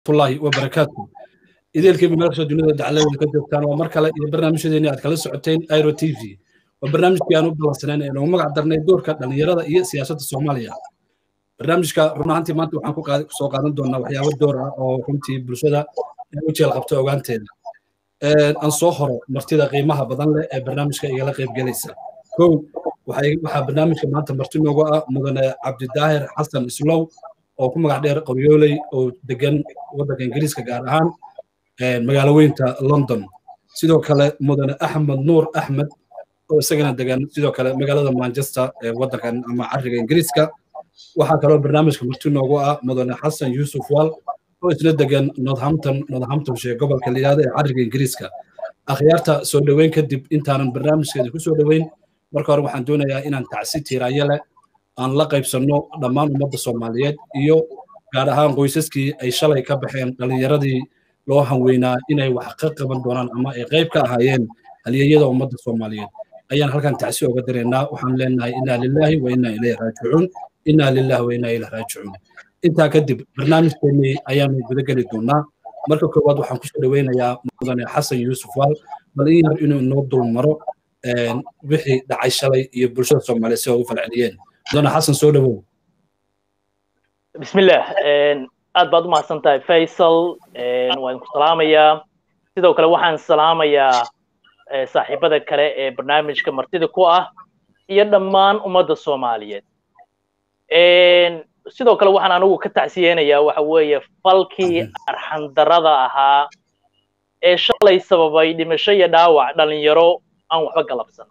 الله وبركاته إذا الكلمة مركز الدنيا دعالة كان ومركلة البرنامج الذي أتكلم ساعتين أيرو تي في وبرنامج كانوا بلسنين إنه هم قدرنا الدور كان يرى إيه سياسة الصومالية برنامج كنا أنت ما أنتوا حنكوا سوق عن دورنا وحياة الدور أو كنتي بالشدة وجه القبطة وعنتين أنصحه مرتدى قيمها بدل برنامج كيلا قيب جلسة كون وحي برنامج ما أنت مرتدى وقا مدن عبد الداهر حسن إسلو oo ku magac dheer qabiyooley oo degan waddanka ingiriiska gaar ahaan magaaloweynta london sidoo kale mudane axmed nuur axmed oo isagana degan sidoo kale magaalada manchester ee waddankan ama cariga ingiriiska waxaa kaloo barnaamijka marti noogu ah mudane xasan yuusuf wal oo isna degan northamptonshire gobolka la yidhahdo ee cariga ingiriiska akhyaarta soo dhoweyn kadib intaanan barnaamijkeeda ku soo dhoweyn marka hore waxaan doonayaa inaan tacsi tiiraayo leh aan la qaybsanno dhammaan ummadda Soomaaliyeed iyo gaar ahaan qoysaskii ay shalay ka baxeen dhalinyaradii loo hanweynaa inay wax ka qaban doonaan ama ay qayb ka ahaayeen halyeeyada ummadda Soomaaliyeed ayaan halkan tacsi uga direynaa waxaan leenahay inna lillahi wa inna ilayhi raaji'uun inna lillahi wa inna ilayhi raaji'uun intaa kadib barnaamijkeennii ayaanu guda geli doonaa marka koowaad waxaan ku soo dhaweynayaa mudane xasan yuusuf wal bal in yar inuu inoo dul maro wixii dhacay shalay iyo bulshada Soomaaliyeed si ugu falceliyeen دون حسن سودو بسم الله aad baad u mahadsantahay Faisal waan ku salaamayaa sidoo kale waxaan salaamayaa saaxiibada kale ee barnaamijka martida ku ah iyo dhammaan ummadda Soomaaliyeed sidoo kale waxaan anigu ka tacsiyeenayaa waxa weeye falkii arxan darada ahaa ee shalay sababay dhimasho iyo dhaawac dhalinyaro aan waxba galabsan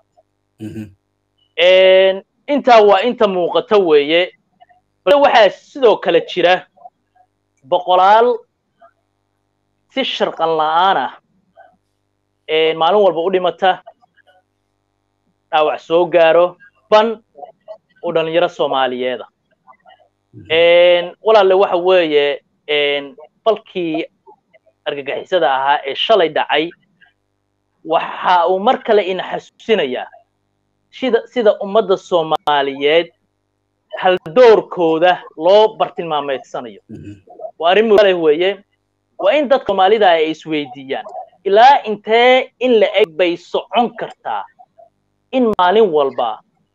inta waa inta muuqata weeye bal waxa sidoo kale jira boqolaal si sharqan la'aan ah maalin walba u dhimata dhaawac soo gaaro ban u dhalinyaro Soomaaliyeed walaalle waxa weeye falkii argagixisada ahaa ee shalay dhacay waxa uu mar kale in xasuusinayaa sida ummadda Soomaaliyeed hal doorkooda loo bartilmaameedsanayo waa arrin muhiim weeye waa in dadka Soomaalida ay isweydiiyaan ilaa intee in la eg bay socon kartaa in maalin walba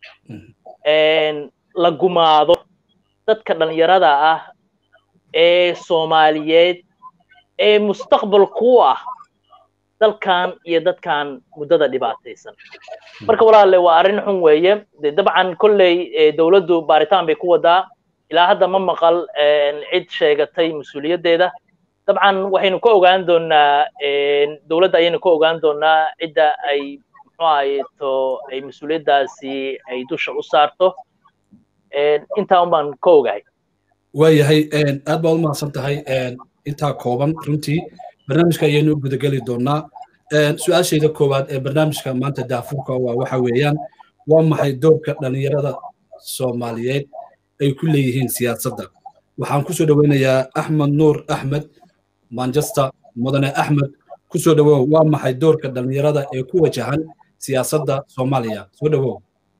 la gumaado dadka dhalinyarada ah ee Soomaaliyeed ee mustaqbalku ah dalkan iyo dadkan muddada dhibaataysan marka walaalle waa arrin xun weeye dabcan kulley dawladdu baaritaan bay ku wadaa ilaa hadda ma maqal cid sheegatay mas'uuliyadeeda dabcan waxaynu ka ogaan doonaa dawladda ayaynu ka ogaan doonaa cidda ay muxuu ahayto ay mas'uuliyadaasi ay dusha u saarto intaa un baan ka ogahay waayahay aad baad u mahadsan tahay intaa kooban runtii barnaamijka ayaynu u gudageli doonaa su-aashayda koowaad ee barnaamijka maanta daafurka waxa weeyaan waa maxay doorka dhalinyarada Soomaaliyeed ay ku leeyihiin siyaasadda waxaan ku soo dhaweynayaa Axmed Nuur Axmed Manchester mudane Axmed ku soo dhawow waa maxay doorka dhalinyarada ee ku wajahan siyaasadda Soomaaliya soo dhawow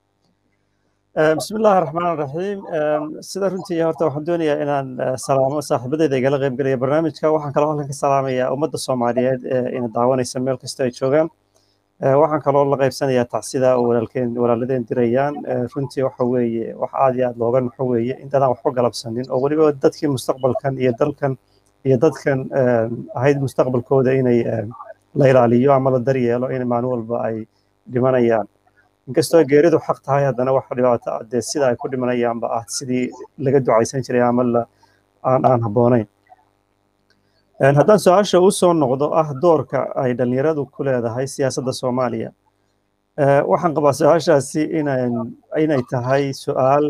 بسم الله الرحمن الرحيم سيدا runtii horta waxaan doonayaa inaan salaamo saaxiibadeyda igala qayb galaya barnaamijka waxaan kaloo halkan ka salaamayaa ummadda Soomaaliyeed ee daawanaysa meel kasta ay joogaan waxaan kaloo la qaybsanayaa tacsida oo walaaladeen dirayaan runtii waxa weeye wax aad iyo aad looga naxo weeye intaan waxba galabsanin oo waliba dadkii mustaqbalkan iyo dalkan iyo dadkan ahayd mustaqbalkooda inay la ilaaliyo ama la daryeelo in maalin walba ay dhimanayaan inkastoo geeridu xaq tahay haddana waxa dhibaato ah sida ay ku dhimanayaanba ah sidii laga ducaysan jiray ama aan habboonayn haddaan su-aasha u soo noqdo ah doorka ay dhalinyaradu ku leedahay siyaasadda Soomaaliya waxaan qabaa su-aashaasi inay tahay su-aal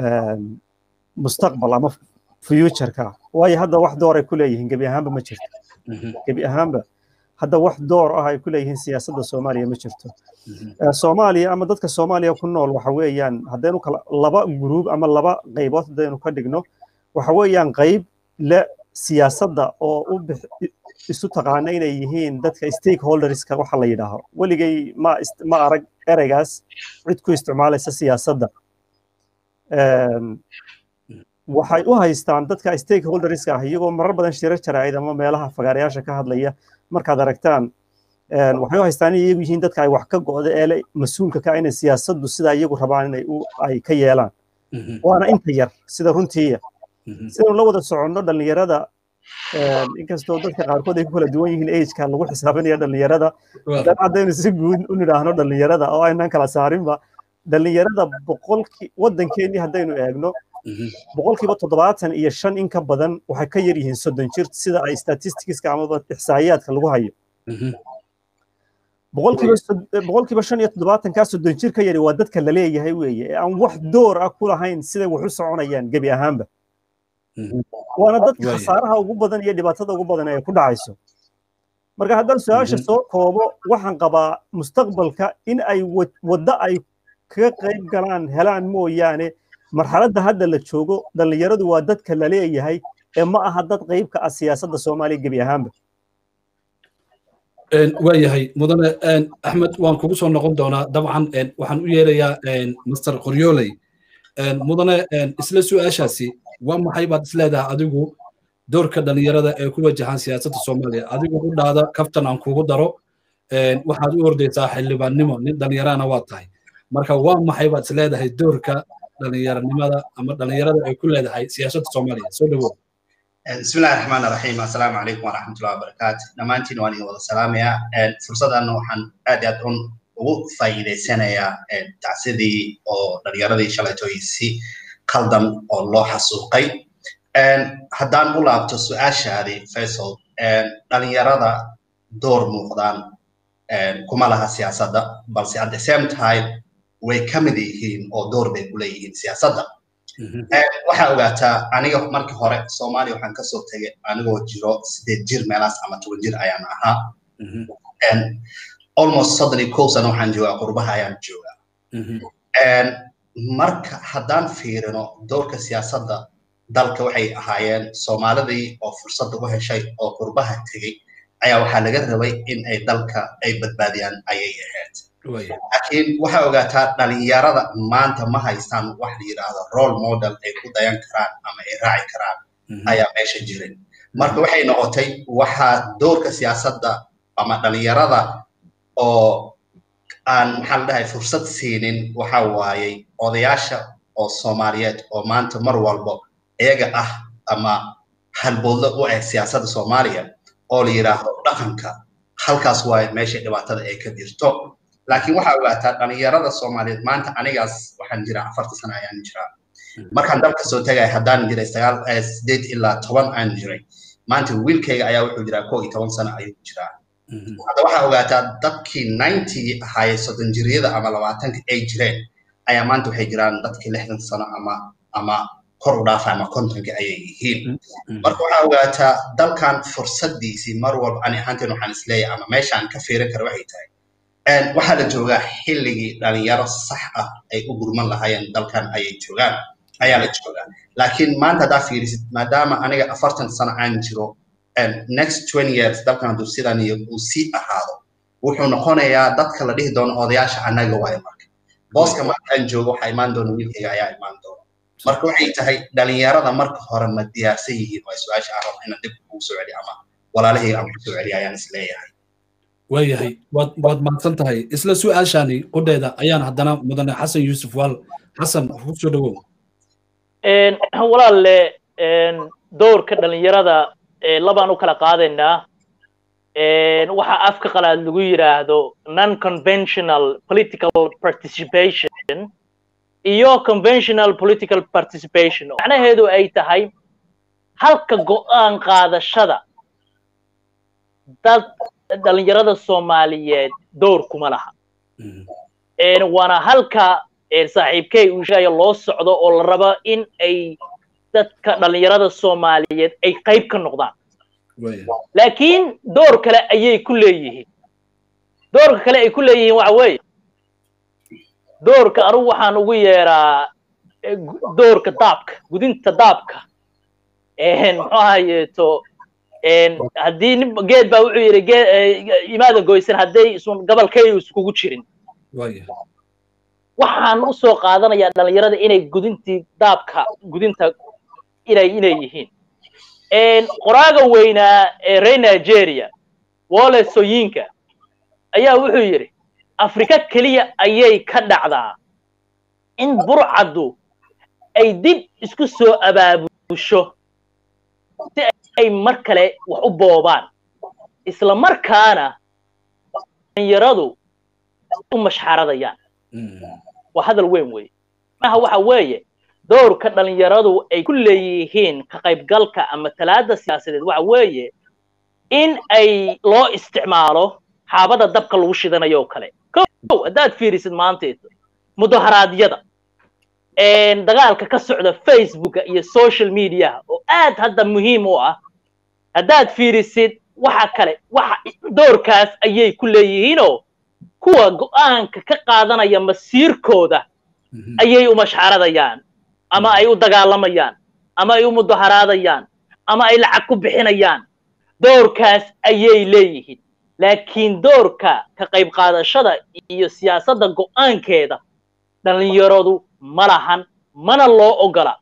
mustaqbal ama future-ka waayo hadda wax door ay ku leeyihiin gebi ahaanba ma jirto gebi ahaanba hadda wax door ah ay ku leeyihiin siyaasadda Soomaaliya ma jirto Soomaaliya ama dadka Soomaaliya ku nool waxa weeyaan haddaynu kala laba group ama laba qaybood haddaynu ka dhigno waxa weeyaan qayb la siyaasadda oo isu taqaana inay yihiin dadka stakeholderska waxa la yidhaaho weligay ma arag ereygaas cid ku isticmaalaysa siyaasadda waxay u haystaan dadka stakeholderska ah iyagoo marar badan shira jaraa'id ama meelaha fagaarayaasha ka hadlaya markaad aragtaan waxay u haystaan inay iyagu yihiin dadka ay wax ka go'da ee mas-uulka ka inay siyaasaddu sidaa iyagu rabaan inay ay ka yeelaan waana inta yar sida runtiiya sidaynu la wada soconno dhallinyarada inkastoo dadka qaarkood ay ku kala duwan yihiin ageka lagu xisaabinaya dhallinyarada haddaynu si guud u nidhaahno dhallinyarada oo aynaan kala saarinba dhallinyarada waddankeennii haddaynu eegno boqolkiiba 75 in ka badan waxay ka yar yihiin 30 jir sida ay statisticska amaba ixsaa'iyaadka lagu hayo boqolkiiba 75 ka 30 jir ka yari waa dadka la leeyahay weeye ee aan wax door ah ku lahayn sida wax u soconayaan gebi ahaanba waana dadka khasaaraha ugu badan iyo dhibaatada ugu badan ee ku dhacayso marka haddaan su-aasha soo koobo waxaan qabaa mustaqbalka in ay waddo ay kaga qayb galaan helaan mooyaane marxaladda hadda la joogo dhallinyaradu waa dadka la leeyahay ee ma aha dad qayb ka ah siyaasadda soomaaliya gebi ahaanba waayahay mudane axmed waan kugu soo noqon doonaa dabcan waxaan u yeerayaa master qoryooley mudane isla su-aashaasi waa maxay baad isleedahay adigu doorka dhallinyarada ee ku wajahan siyaasadda soomaaliya adigu u dhaada kaftan aan kugu daro waxaad u ordaysaa xildhibaannimo nin dhallinyarana waa tahay marka waa maxay baad isleedahay doorka dhallinyaranimada ama dhallinyarada ay ku leedahay siyaasadda soomaaliya soo dhawow بسم الله الرحمن الرحيم السلام عليكم ورحمة الله وبركاته نمانتين واني وضع سلام يا فرصة أنه حن أديات فايدة سنة يا تعسيدي أو دلياردي شلاتو يسي قلدم الله حسوقي هدان أولا بتسو أشهري فيصل دلياردا دور مقدان كما لها سياسة بل at the same time ويكمديهين أو دور بيقوليهين سياسة waxaa ogaataa aniga markii hore Soomaaliya waxaan ka soo tagay anigoo jiro 8 jir meelaas ama 10 jir ayaan ahaa almost suddenly course waxaan joogaa qurbaha ayaan joogaa marka haddaan fiirino doorka siyaasadda dalka waxay ahaayeen Soomaalidii oo fursad u heshay oo qurbaha tagay ayaa waxaa laga rabay in ay dalka ay badbaadiyaan ayay ahayd laakiin waxaa ogaataa dhalinyarada maanta ma haystaan wax la yiraahdo role model ay ku dayan karaan ama ay raaci karaan ayaa meesha jirin marka waxay noqotay waxaa doorka siyaasadda ama dhalinyarada oo aan maxaa la dhahay fursad siinin waxaa waayay odayaasha oo Soomaaliyeed oo maanta mar walba iyaga ah ama halbowle u ah siyaasadda Soomaaliya oo la yiraahdo dhaqanka halkaas waay meesha dhibaatada ay ka jirto laakiin waxa ogaataa dhalinyarada Soomaaliyeed maanta anigaas waxaan jiraa 40 sano ayaan jiraa markaan dalka soo tagay haddaan jiray 8 ilaa 10 aan jiray maanta wiilkayga ayaa wuxuu jiraa 11 sano ayuu jiraa hadda waxa ogaataa dadkii 90 ahaayay 30 jiriyada ama 20 ay jireen ayaa maanta waxay jiraan dadkii 60 sano ama kor u dhaafay ama 50 ayay yihiin marka waxa ogaataa dalkan fursadiisii mar walba ani ahaanteen waxaan isleeyahay ama meeshaan ka fiirin karo waxay tahay waxaa la joogaa xilligii dhalinyaro sax ah ay u gurman lahaayeen dalkan ayay joogaan ayaa la joogaa laakiin maanta haddaa fiirisid maadaama aniga 40 sano aan jiro next 20 years dalkan hadduu sidan iyo uu sii ahaado wuxuu noqonayaa dadka la dhihi doono odayaasha annaga waaye marka booska maanta aan joogo waxaa imaan doona wiilkayga ayaa imaan doona marka waxay tahay dhalinyarada marka hore ma diyaarsan yihiin waa su-aasha aan rabo inaan dib ugu soo celiyo ama walaalahayga aan ku soo celiyo ayaan isleeyahay waayahay waad mahadsan tahay isla su-aashaani qudheeda ayaan haddana mudane xasan yuusuf waal xasan ku soo dhawow walaalle doorka dhalinyarada labaan u kala qaadaynaa waxa afka qalaad lagu yiraahdo non conventional political participation iyo conventional political participation macnaheedu ay tahay halka go'aan qaadashada dad dhalinyarada Soomaaliyeed door kuma laha waana halka saaxiibkay uu sheegay loo socdo oo la rabo in ay dadka dhalinyarada Soomaaliyeed ay qayb ka noqdaan laakiin door kale ayay ku leeyihiin doorka kale ay ku leeyihiin waxa weeye doorka anigu waxaan ugu yeeraa doorka daabka gudinta daabka muxuu ahayeeto haddii nin geed baa wuxuu yiri imaada goysan hadday isun gobolkay iskugu jirin waxaan u soo qaadanayaa dhalinyarada inay gudinta inay yihiin qoraaga weynaa ee reer Nigeria Wole Soyinka ayaa wuxuu yiri Afrika kaliya ayay ka dhacdaa in burcadu ay dib isku soo abaabusho si ay mar kale wax u boobaan isla markaana dhalinyaradu u mashxaradayaan waa hadal weyn weey waxa weeye doorka dhalinyaradu ay ku leeyihiin ka qaybgalka ama talaada siyaasadeed waxa weeye in ay loo isticmaalo xaabada dabka lagu shidanayo kale hadaad fiirisid maanta mudaharaadyada dagaalka ka socda Facebook iyo social media oo aad hadda muhiim u ah hadaad fiirisid waxa kale waxa doorkaas ayay ku leeyihiinoo kuwa go'aanka ka qaadanaya masiirkooda ayay u mashxaradayaan ama ay u dagaalamayaan ama ay u mudaharaadayaan ama ay lacag ku bixinayaan doorkaas ayay leeyihiin laakiin doorka ka qayb qaadashada iyo siyaasadda go'aankeeda dhalinyaradu ma lahan mana loo ogola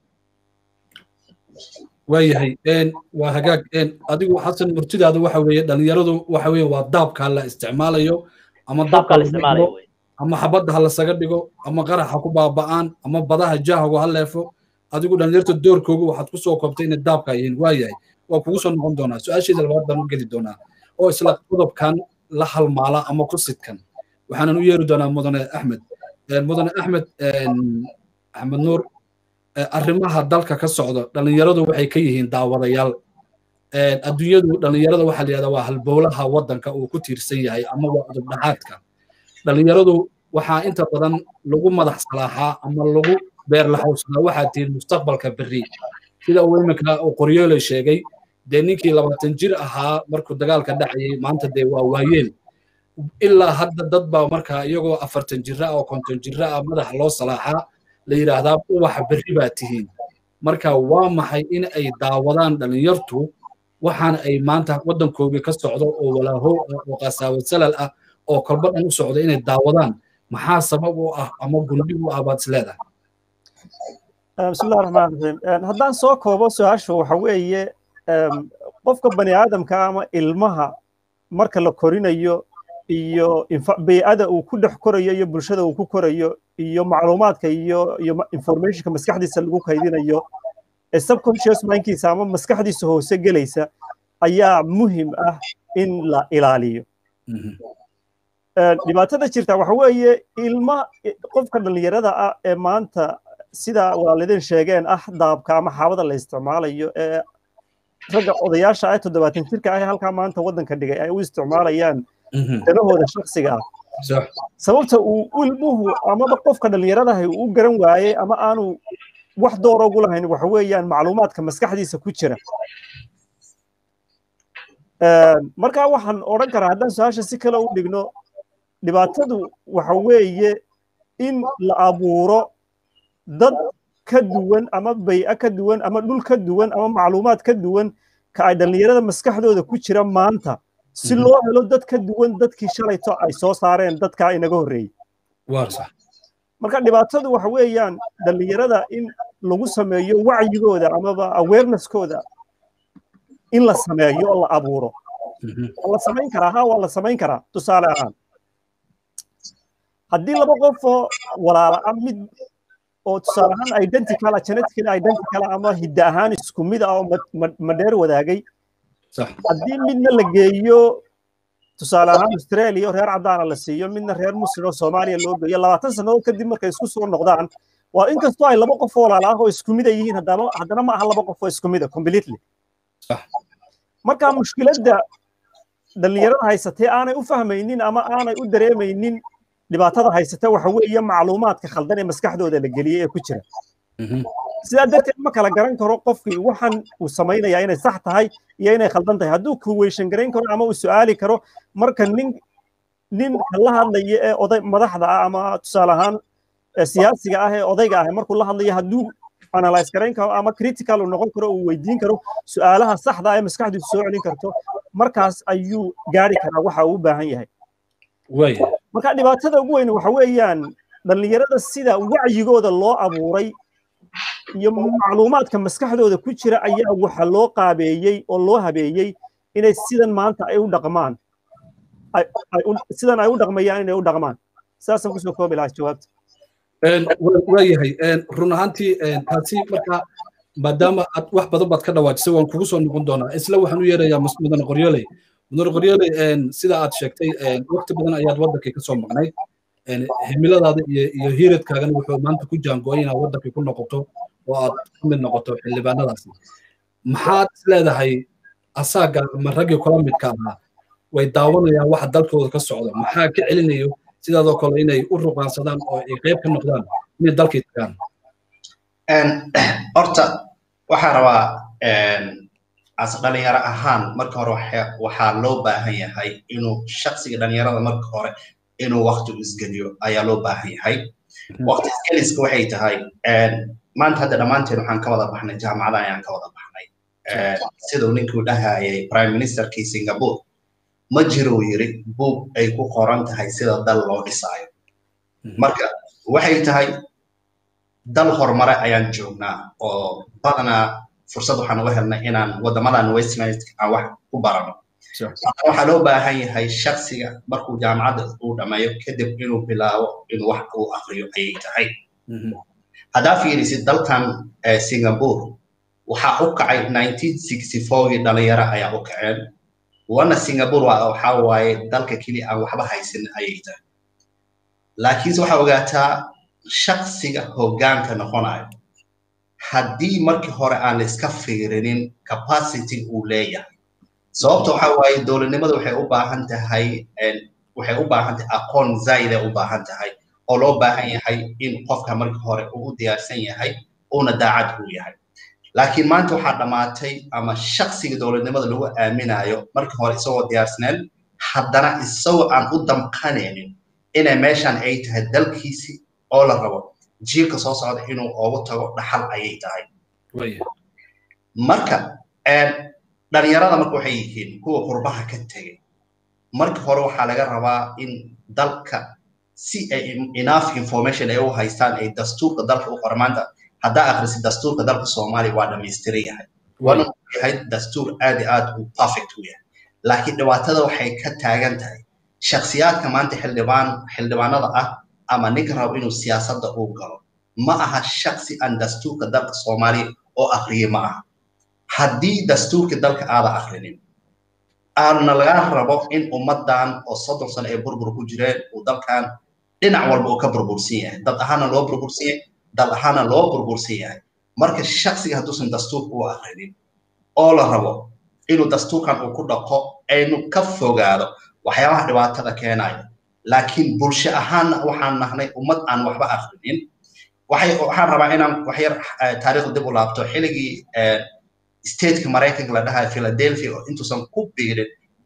waayahay waa hagaag adigu xasan murtidaada waxa weeye dhalinyaradu waxa weeye waa daabka la isticmaalayo ama daabka la isticmaalayo ama xabadda la saga dhigo ama qaraxa ku baaba'aan ama badaha jaahagu ha leefo adigu dhalinyarta doorkoodu waxaad ku soo koobtay in daabka yihiin waayahay waa kugu soo noqon doonaa su'aasheeda labaad baan u geli doonaa oo isla qodobkan la halmaala ama ku sidkan waxaanan u yeeri doonaa mudane axmed axmed nuur arrimaha dalka ka socda dhalinyaradu waxay ka yihiin daawadayaal adduunyadu dhalinyarada waxaa la yidhahdaa waa halbowlaha waddanka uu ku tiirsan yahay ama waa udubdhaxaadka dhalinyaradu waxaa inta badan lagu madax salaaxaa ama lagu beer laxawsadaa waxaa tihiin mustaqbalka berri sida uu iminka uu qoryoole sheegay dee ninkii 20 jir ahaa markuu dagaalka dhacayay maanta dee waa waayeel ilaa hadda dad baa markaa iyagoo 40 jira oo 50 jira ah madax loo salaaxaa la yiraahdaa waxa berri baa tihiin marka waa maxay in ay daawadaan dhalinyartu waxaan ay maanta waddankooda ka socdo oo walaaho oo qasaawad salal ah oo kolba dhan u socdo inay daawadaan maxaa sabab u ah ama gundhi u ah baad isleedahay bismillahi raxmaani raxiim haddaan soo koobo su-aashu waxa weeye qofka bani aadamka ama ilmaha marka la korinayo iyo bay'ada uu ku dhex korayo iyo bulshada uu ku korayo iyo macluumaadka iyo informationka maskaxdiisa lagu kaydinayo ee subconscious mindkiisa ama maskaxdiisa hoose gelaysa ayaa muhiim ah in la ilaaliyo dhibaatada jirta waxa weeye qofka dhalinyarada ah ee maanta sida waalideen sheegeen ah daabka ama xaabada la isticmaalayo ee ragga odayaasha ah 70 jirka ah halka maanta waddanka dhigay ay u isticmaalayaan danahooda shakhsiga ah sababta uu ilmuhu ama qofka dhalinyarada ah uu garan waayay ama aanu wax door ugu lahayn waxa weeyaan macluumaadka maskaxdiisa ku jira marka waxaan oran karaa haddaan su'aasha si kale u dhigno dhibaatadu waxa weeye in la abuuro dad ka duwan ama bay'a ka duwan ama dhul ka duwan ama macluumaad ka duwan ka ay dhalinyarada maskaxdooda ku jira maanta si loo helo dad ka duwan dadkii shalayto ay soo saareen dadka inaga horreeyay marka dhibaatadu waxa weeyaan dhalinyarada in lagu sameeyo wacyigooda amaba awareness-kooda in la sameeyo oo la abuuro la samayn karaa waa la samayn karaa tusaale ahaan haddii laba qof oo walaala ah mid oo tusaale ahaan identical genetically identical ama hidda ahaan isku mid ah oo madheer wadaagay haddii midna la geeyo tusaale ahaan Australia oo reer cadaan la siiyo midna reer Muslim oo Soomaaliya loo geeyo 20 sano kadib markay isku soo noqdaan waa inkastoo ay laba qof oo walaal ah oo isku mid yihiin haddana ma aha laba qof oo isku mid ah completely marka mushkiladda dhalinyarada haysatay aanay u fahmaynin ama aanay u dareemaynin dhibaatada haysata waxa weeye macluumaadka khaldan ee maskaxdooda la geliyay ee ku jira sidaa darteed ma kala garan karo qofkii waxaan uu samaynayaa inay sax tahay iyo inay khaldan tahay hadduu kuweyshan garayn karo ama uu su'aali karo marka nin la hadlaya ee oday madaxda ah ama tusaale ahaan siyaasiga ah ee odayga ah markuu la hadlayo hadduu analyze garayn karo ama critical uu noqon karo uu weydiin karo su'aalaha saxda ah ee maskaxdiisu soo celin karto markaas ayuu gaari karaa waxa uu u baahan yahay marka dhibaatada ugu weyn waxa weeyaan dhalinyarada sida wacyigooda loo abuuray iyo macluumaadka maskaxdooda ku jira ayaa waxa loo qaabeeyey oo loo habeeyey inay sidan maanta ay u dhaqmaan sidan ay u dhaqmayaan inay u dhaqmaan saasaan kusoo koobi lahaa jawaabta waayahay run ahaantii taasi marka maadaama aad wax badan baad ka dhawaajisay waan kugu soo noqon doonaa isla waxaan u yeerayaa mudane qoryooley sida aad sheegtay waqti badan ayaad waddankii ka soo maqnay himiladaada iyo hiiradkaagana wuxuu maanta ku jaangooyay inaad waddankii ku noqoto oo aad ka mid noqoto xildhibaanadaasi maxaad is leedahay asaaga ama raggii kula midka ahaa way daawanayaan waxa dalkooda ka socda maxaa ka celinayo sidaadoo kale inay u ruqaansadaan oo ay qayb ka noqdaan inay dalkii tagaan horta waxaa rabaa as dhalinyaro ahaan marka hore waxaa loo baahan yahay inuu shaksiga dhalinyarada marka hore inuu waqti isgeliyo ayaa loo baahan yahay waqti isgeliska waxay tahay maanta hadda dhammaanteen waxaan ka wada baxnay jaamacada ayaan ka wada baxnay siduu ninkuu dhahayay prime ministerkii Singapore ma jiro yiri buug ay ku qoran tahay sida dal loo dhisaayo marka waxay tahay dal horumare ayaan joognaa oo badanaa fursad waxaan uga helnay inaan wadamadan Westminster aan wax ku barano waxaa loo baahan yahay shaksiga markuu jaamacadda uu dhameeyo kadib inuu bilaabo inuu wax uu aqriyo ayay tahay haddaa fiirisid dalkan Singapore waxaa u kacay 1964 dhalinyaro ayaa u kaceen wana Singapore waxaa waaye dalka keli aan waxba haysan ayay tahay laakiin waxaa ogaataa shaksiga hoggaanka noqonayo haddii markii hore aan la iska fiirinin capacity uu leeyahay sababta waxaa waaye dowladnimada waxay u baahan tahay aqoon zaid u baahan tahay oo loo baahan yahay in qofka markii hore uu diyaarsan yahay una daacad uu yahay laakiin maanta waxaa dhamaatay ama shaksiga dowladnimada lagu aaminayo markii hore isagoo diyaarsaneen haddana isagoo aan u damqanaynin inay meeshan ay tahay dalkiisi oo la rabo jiilka soo socda inuu ugu tago dhaxal ayay tahay marka dhalinyarada marka waxay yihiin kuwa qurbaha ka tegay marka hore waxaa laga rabaa in dalka si ay enough information ay u haystaan ay dastuurka dalka u qormaanta haddaa akhrisid dastuurka dalka Soomaaliya waa dhammaystiran yahay waana yahay dastuur aad iyo aad u perfect u yahay laakiin dhibaatada waxay ka taagan tahay shakhsiyaadka maanta xildhibaanada ah ama ninka rabo inuu siyaasadda u galo ma aha shakhsi aan dastuurka dalka Soomaaliya oo akhriye ma aha haddii dastuurka dalka aada akhrinin aana laga rabo in ummadan oo 30 sano ay burbur ku jireen oo dalkan dhinac walba uu ka burbursan yahay dad ahaana loo burbursan yahay dal ahaana loo burbursan yahay marka shakhsiga hadduusan dastuurka u akhrinin oo la rabo inuu dastuurkan uu ku dhaqo aynu ka fogaado waxyaabaha dhibaatada keenaya laakiin bulsho ahaana waxaan nahnay ummad aan waxba akhrinin waxaan rabaa inaan wax yar taariikhda dib u laabto xilligii stateka Mareykanka la dhahay Philadelphia oo intuusan ku biirin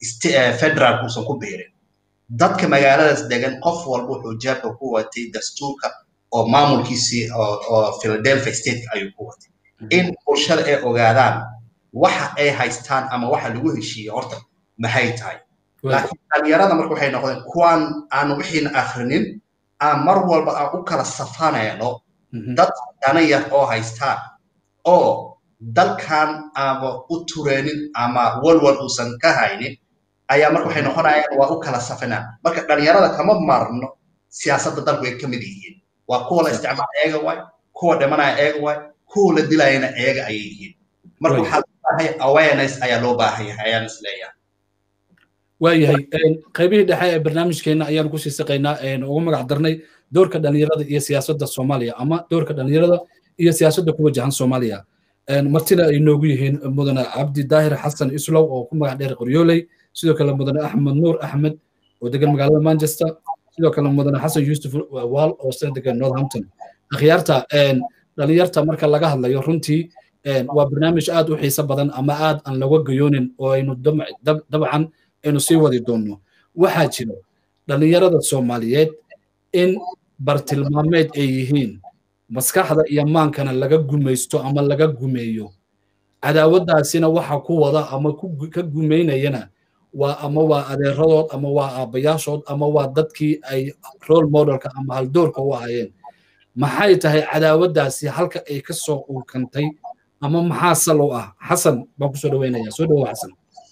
federal uusan ku biirin dadka magaaladaas degan qof walba wuxuu jeebka ku watay dastuurka oo maamulkiisii oo Philadelphia state ayuu ku watay in bulshada ay ogaadaan waxa ay haystaan ama waxa lagu heshiiyay horta maxay tahay laakiin dhalinyarada marka waxay noqdeen kuwaan aan wixiina akhrinin aan mar walba aan u kala safanayno dad dana yar oo haystaan oo dalkan ama u tureenin ama walwal uusan ka haynin ayaa marka waxay noqonayaan waa u kala safanaa marka dhalinyarada kama marno siyaasadda dalku ay ka mid yihiin waa kuwa la isticmaala eega waay kuwa dhimanaya eega waay kuwa la dilayana eega ayay yihiin marka waxaa loo baahay awareness ayaa loo baahan yahay ayaan isleeyahay waayahay qaybihii dhexe ee barnaamijkeena ayaan ku sii saqaynaa ugu magac darnay doorka dhalinyarada iyo siyaasadda Soomaaliya ama doorka dhalinyarada iyo siyaasadda ku wajahan Soomaaliya martina ay noogu yihiin mudane Cabdi Daahir Xasan Islow oo ku magac dheer Qoryooley sidoo kale mudane Axmed Nuur Axmed oo degan magaalada Manchester sidoo kale mudane Xasan Yusuf Waal oo degan Northampton akhyaarta dhalinyarta marka laga hadlayo runtii waa barnaamij aad u xiiso badan ama aad aan laga gayoonin oo aynu dabcan aynu sii wadi doonno waxaa jira dhalinyarada Soomaaliyeed in bartilmaameed ay yihiin maskaxda iyo maankana laga gumaysto ama laga gumeeyo cadaawadaasina waxa ku wada ama ka gumeynayana waa adeeradood ama waa aabayaashood ama waa dadkii ay role modelka ama haldoorka u ahayeen maxay tahay cadaawaddaasi halka ay ka soo uukantay ama maxaa sal u ah xasan baan kusoo dhaweynaya soo dhawow xasan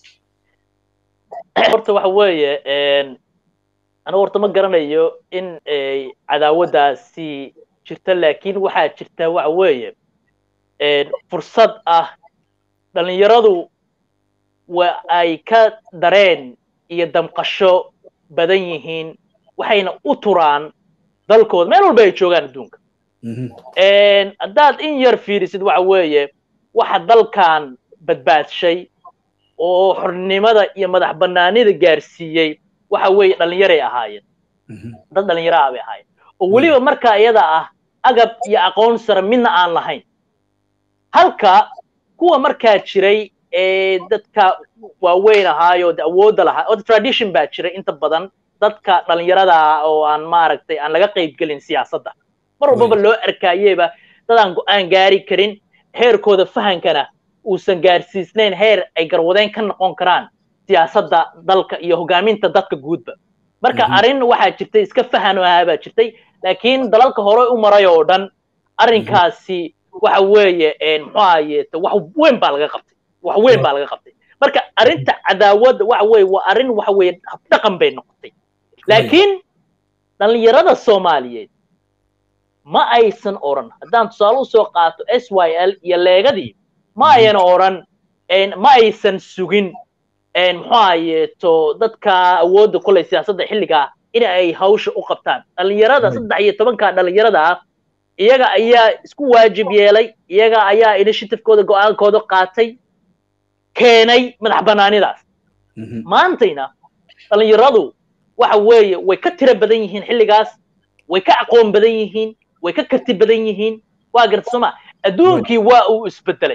horta waxa weeye anigu horta ma garanayo in cadaawaddaasi jirta laakiin waxaa jirta waxa weeye fursad ah dhalinyaradu waa ay ka dareen iyo damqasho badan yihiin waxayna u turaan dalkooda meel walba ay joogaan adduunka haddaad in yar fiirisid waxa weeye waxa dalkan badbaadshay oo xornimada iyo madax bannaanida gaarsiiyey waxa weeye dhalinyaray ahaayeen dad dhalinyaro ah bay ahaayeen oo weliba markaa iyada ah agab iyo aqoon sare midna aan lahayn halka kuwa markaa jiray dadka waaweyn ahaayo awoodda lahaa oo tradition baa jiray inta badan dadka dhalinyarada oo aan maaragtay aan laga qayb gelin siyaasadda mar walbaba loo arkayeba dad aan go'aan gaari karin heerkooda fahankana uusan gaarsiisnayn heer ay garwadeen ka noqon karaan siyaasadda dalka iyo hogaaminta dadka guudba marka arrin waxaa jirtay iska fahan baa jirtay laakiin dalalka hore u maray oo dhan arrinkaasi waxa weeye muxuu ahaye wax weyn baa laga qabtay wax weyn baa laga qabtay marka arrinta cadaawadda waxa weeye waa arrin waxa weeye dhaqan bay noqotay laakiin dhalinyarada Soomaaliyeed ma aysan oran haddaan tusaale u soo qaato SYL iyo leegadii ma aysan oran ma aysan sugin muxuu ahaye dadka awoodda kulay siyaasadda xilliga in ay hawsha u qabtaan dhalinyarada 13 dhalinyarada iyaga ayaa isku waajib yeelay iyaga ayaa initiative-kooda go'aankooda qaatay keenay madax bannaanidaas maantayna dhalinyaradu waxa weeye way ka tiro badan yihiin xilligaas way ka aqoon badan yihiin way ka karti badan yihiin waa garta soma adduunkii waa uu isbedelay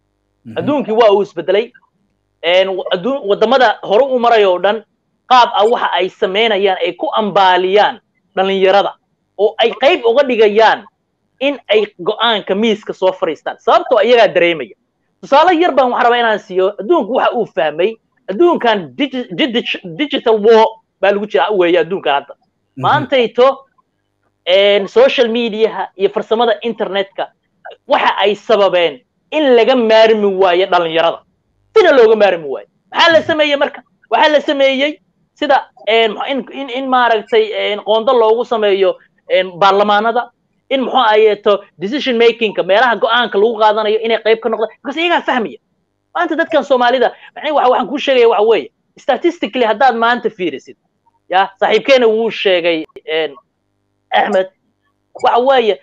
wadamada hore u maray oo dhan qaab ah waxa ay sameynayaan ay ku ambaaliyaan dhalinyarada oo ay qayb uga dhigayaan in ay go'aanka miiska soo fariistaan sababtoo iyagaa dareemaya tusaale yar baan waxaan rabaa inaan siiyo adduunku waxa uu fahmay adduunkan digital war baa lagu jira weeye adduunkan hadda maantayto social mediaha iyo farsamada internetka waxa ay sababeen in laga maarmi waayo dhalinyarada sida looga maarmi waayo maxaa la sameeyey marka waxaa la sameeyey sida in maaragtay qoonda loogu sameeyo baarlamaanada in muxuu ahayeeto decision makingka meelaha go'aanka lagu qaadanayo inay qayb ka noqdaan because iyagaa fahmaya maanta dadkan Soomaalida waxaan ku sheegaya waxa weeye statistically haddaad maanta fiirisid ya saaxiibkeena wuu sheegay Ahmed waxa weeye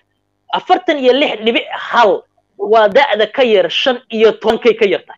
46.1 waa da'da ka yar 15 ka yartay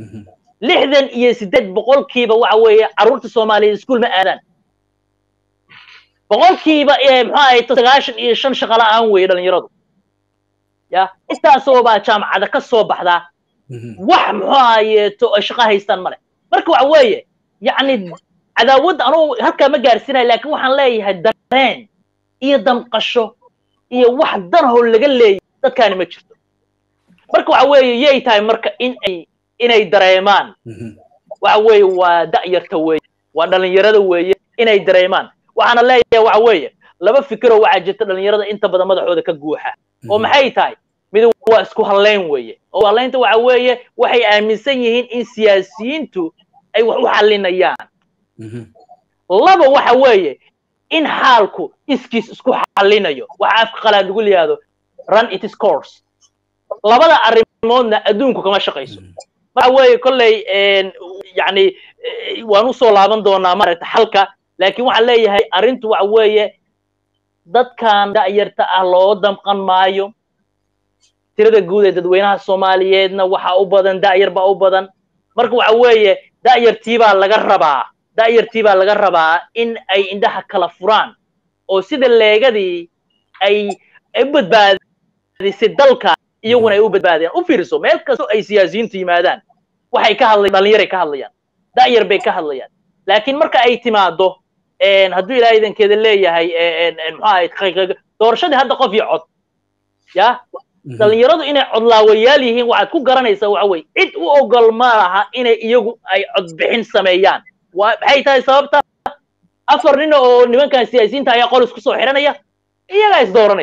68% waxa weeye carruurta Soomaaliyeed iskuul ma aadaan boqolkiiba muxuu ahaye 95 shaqo la'aan weeye dhalinyaradu ya intaasoo baa jaamacada ka soo baxdaa wax muxuu ahaye shaqo haystaan male marka waxa weeye yacni cadaawadda anuu halkaa ma gaarsiinayo laakiin waxaan leeyahay dareen iyo damqasho iyo wax danho laga leeyahay dadkaani ma jirto marka waxa weeye yay tahay marka inay dareemaan waxa weeye waa da'yarta weeye waa dhalinyarada weeye inay dareemaan waxaana leeyahay waxa weeye laba fikiro waxaa jirta dhalinyarada inta badan madaxooda ka guuxa oo maxay tahay mid waa isku haleyn weeye oo haleynta waxa weeye waxay aaminsan yihiin in siyaasiyiintu ay wax u xalinayaan laba waxa weeye in xaalku iskiis isku xalinayo waxa afka qalaad lagu leeyahay run its course labada arrimoodna adduunku kama shaqayso waxa weeye kolley yani waan u soo laaban doonaa maaragta xalka laakiin waxaan leeyahay arrintu waxa weeye dadkan da'yarta ah loo damqan maayo tirada guud ee dadweynaha Soomaaliyeedna waxa u badan da'yar baa u badan marka waxa weeye da'yartii baa laga rabaa in ay indhaha kala furaan oo sida leegadii ay badbaadisay dalka iyaguna ay u badbaadiyaan u fiirso meel kastoo ay siyaasiyiintu yimaadaan waxay ka hadlayaan dhalinyaray ka hadlayaan da'yar bay ka hadlayaan laakiin marka ay timaado hadduu ilaahay idankeeda leeyahay muxuu doorashadii hadda qof iyo cod ya dhalinyaradu inay codlaawayaal yihiin waxaad ku garanaysaa waxa weeye cid u ogol ma laha inay iyagu ay codbixin sameeyaan maxay tahay sababta 4 nin oo nimankan siyaasiyiinta ayaa qol isku soo xiranaya iyagaa is dooranaya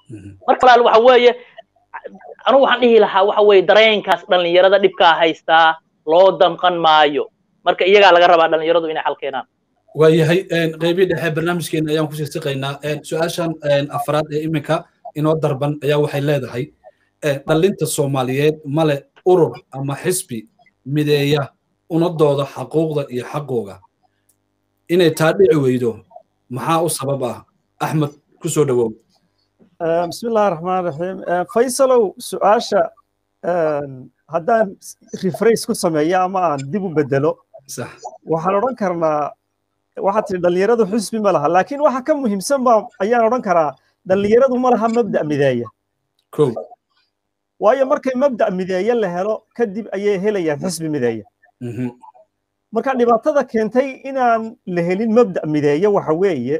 marka walaal waxa weeye anu waxaan dhihi lahaa waxa weeye dareenkaas dhalinyarada dhibkaa haystaa loo damqan maayo marka iyagaa laga rabaa dhalinyaradu inay xal keenaan waayahay qaybii dhexe barnaamijkeena ayaan kusii siqaynaa su-aashan afraad ee iminka inoo darban ayaa waxay leedahay dhalinta soomaaliyeed male urur ama xisbi mideeya unadooda xaquuqda iyo xaqooga inay taa dhici weydo maxaa u sabab ah axmed ku soo dhawow بسم الله الرحمن الرحيم فيصلو سؤاشا هدان ريفريس كو سميا ما aan dib u bedelo صح waxaan oran karnaa waxa tii dhalinyaradu xisbi ma laha laakiin waxa ka muhiimsan ba ayaan oran karaa dhalinyaradu ma laha mabda mideeya kow waayo markay mabda mideeya la helo kadib ayay helayaan xisbi mideeya marka dhibaatada keentay inaan la helin mabda mideeya waxa weeye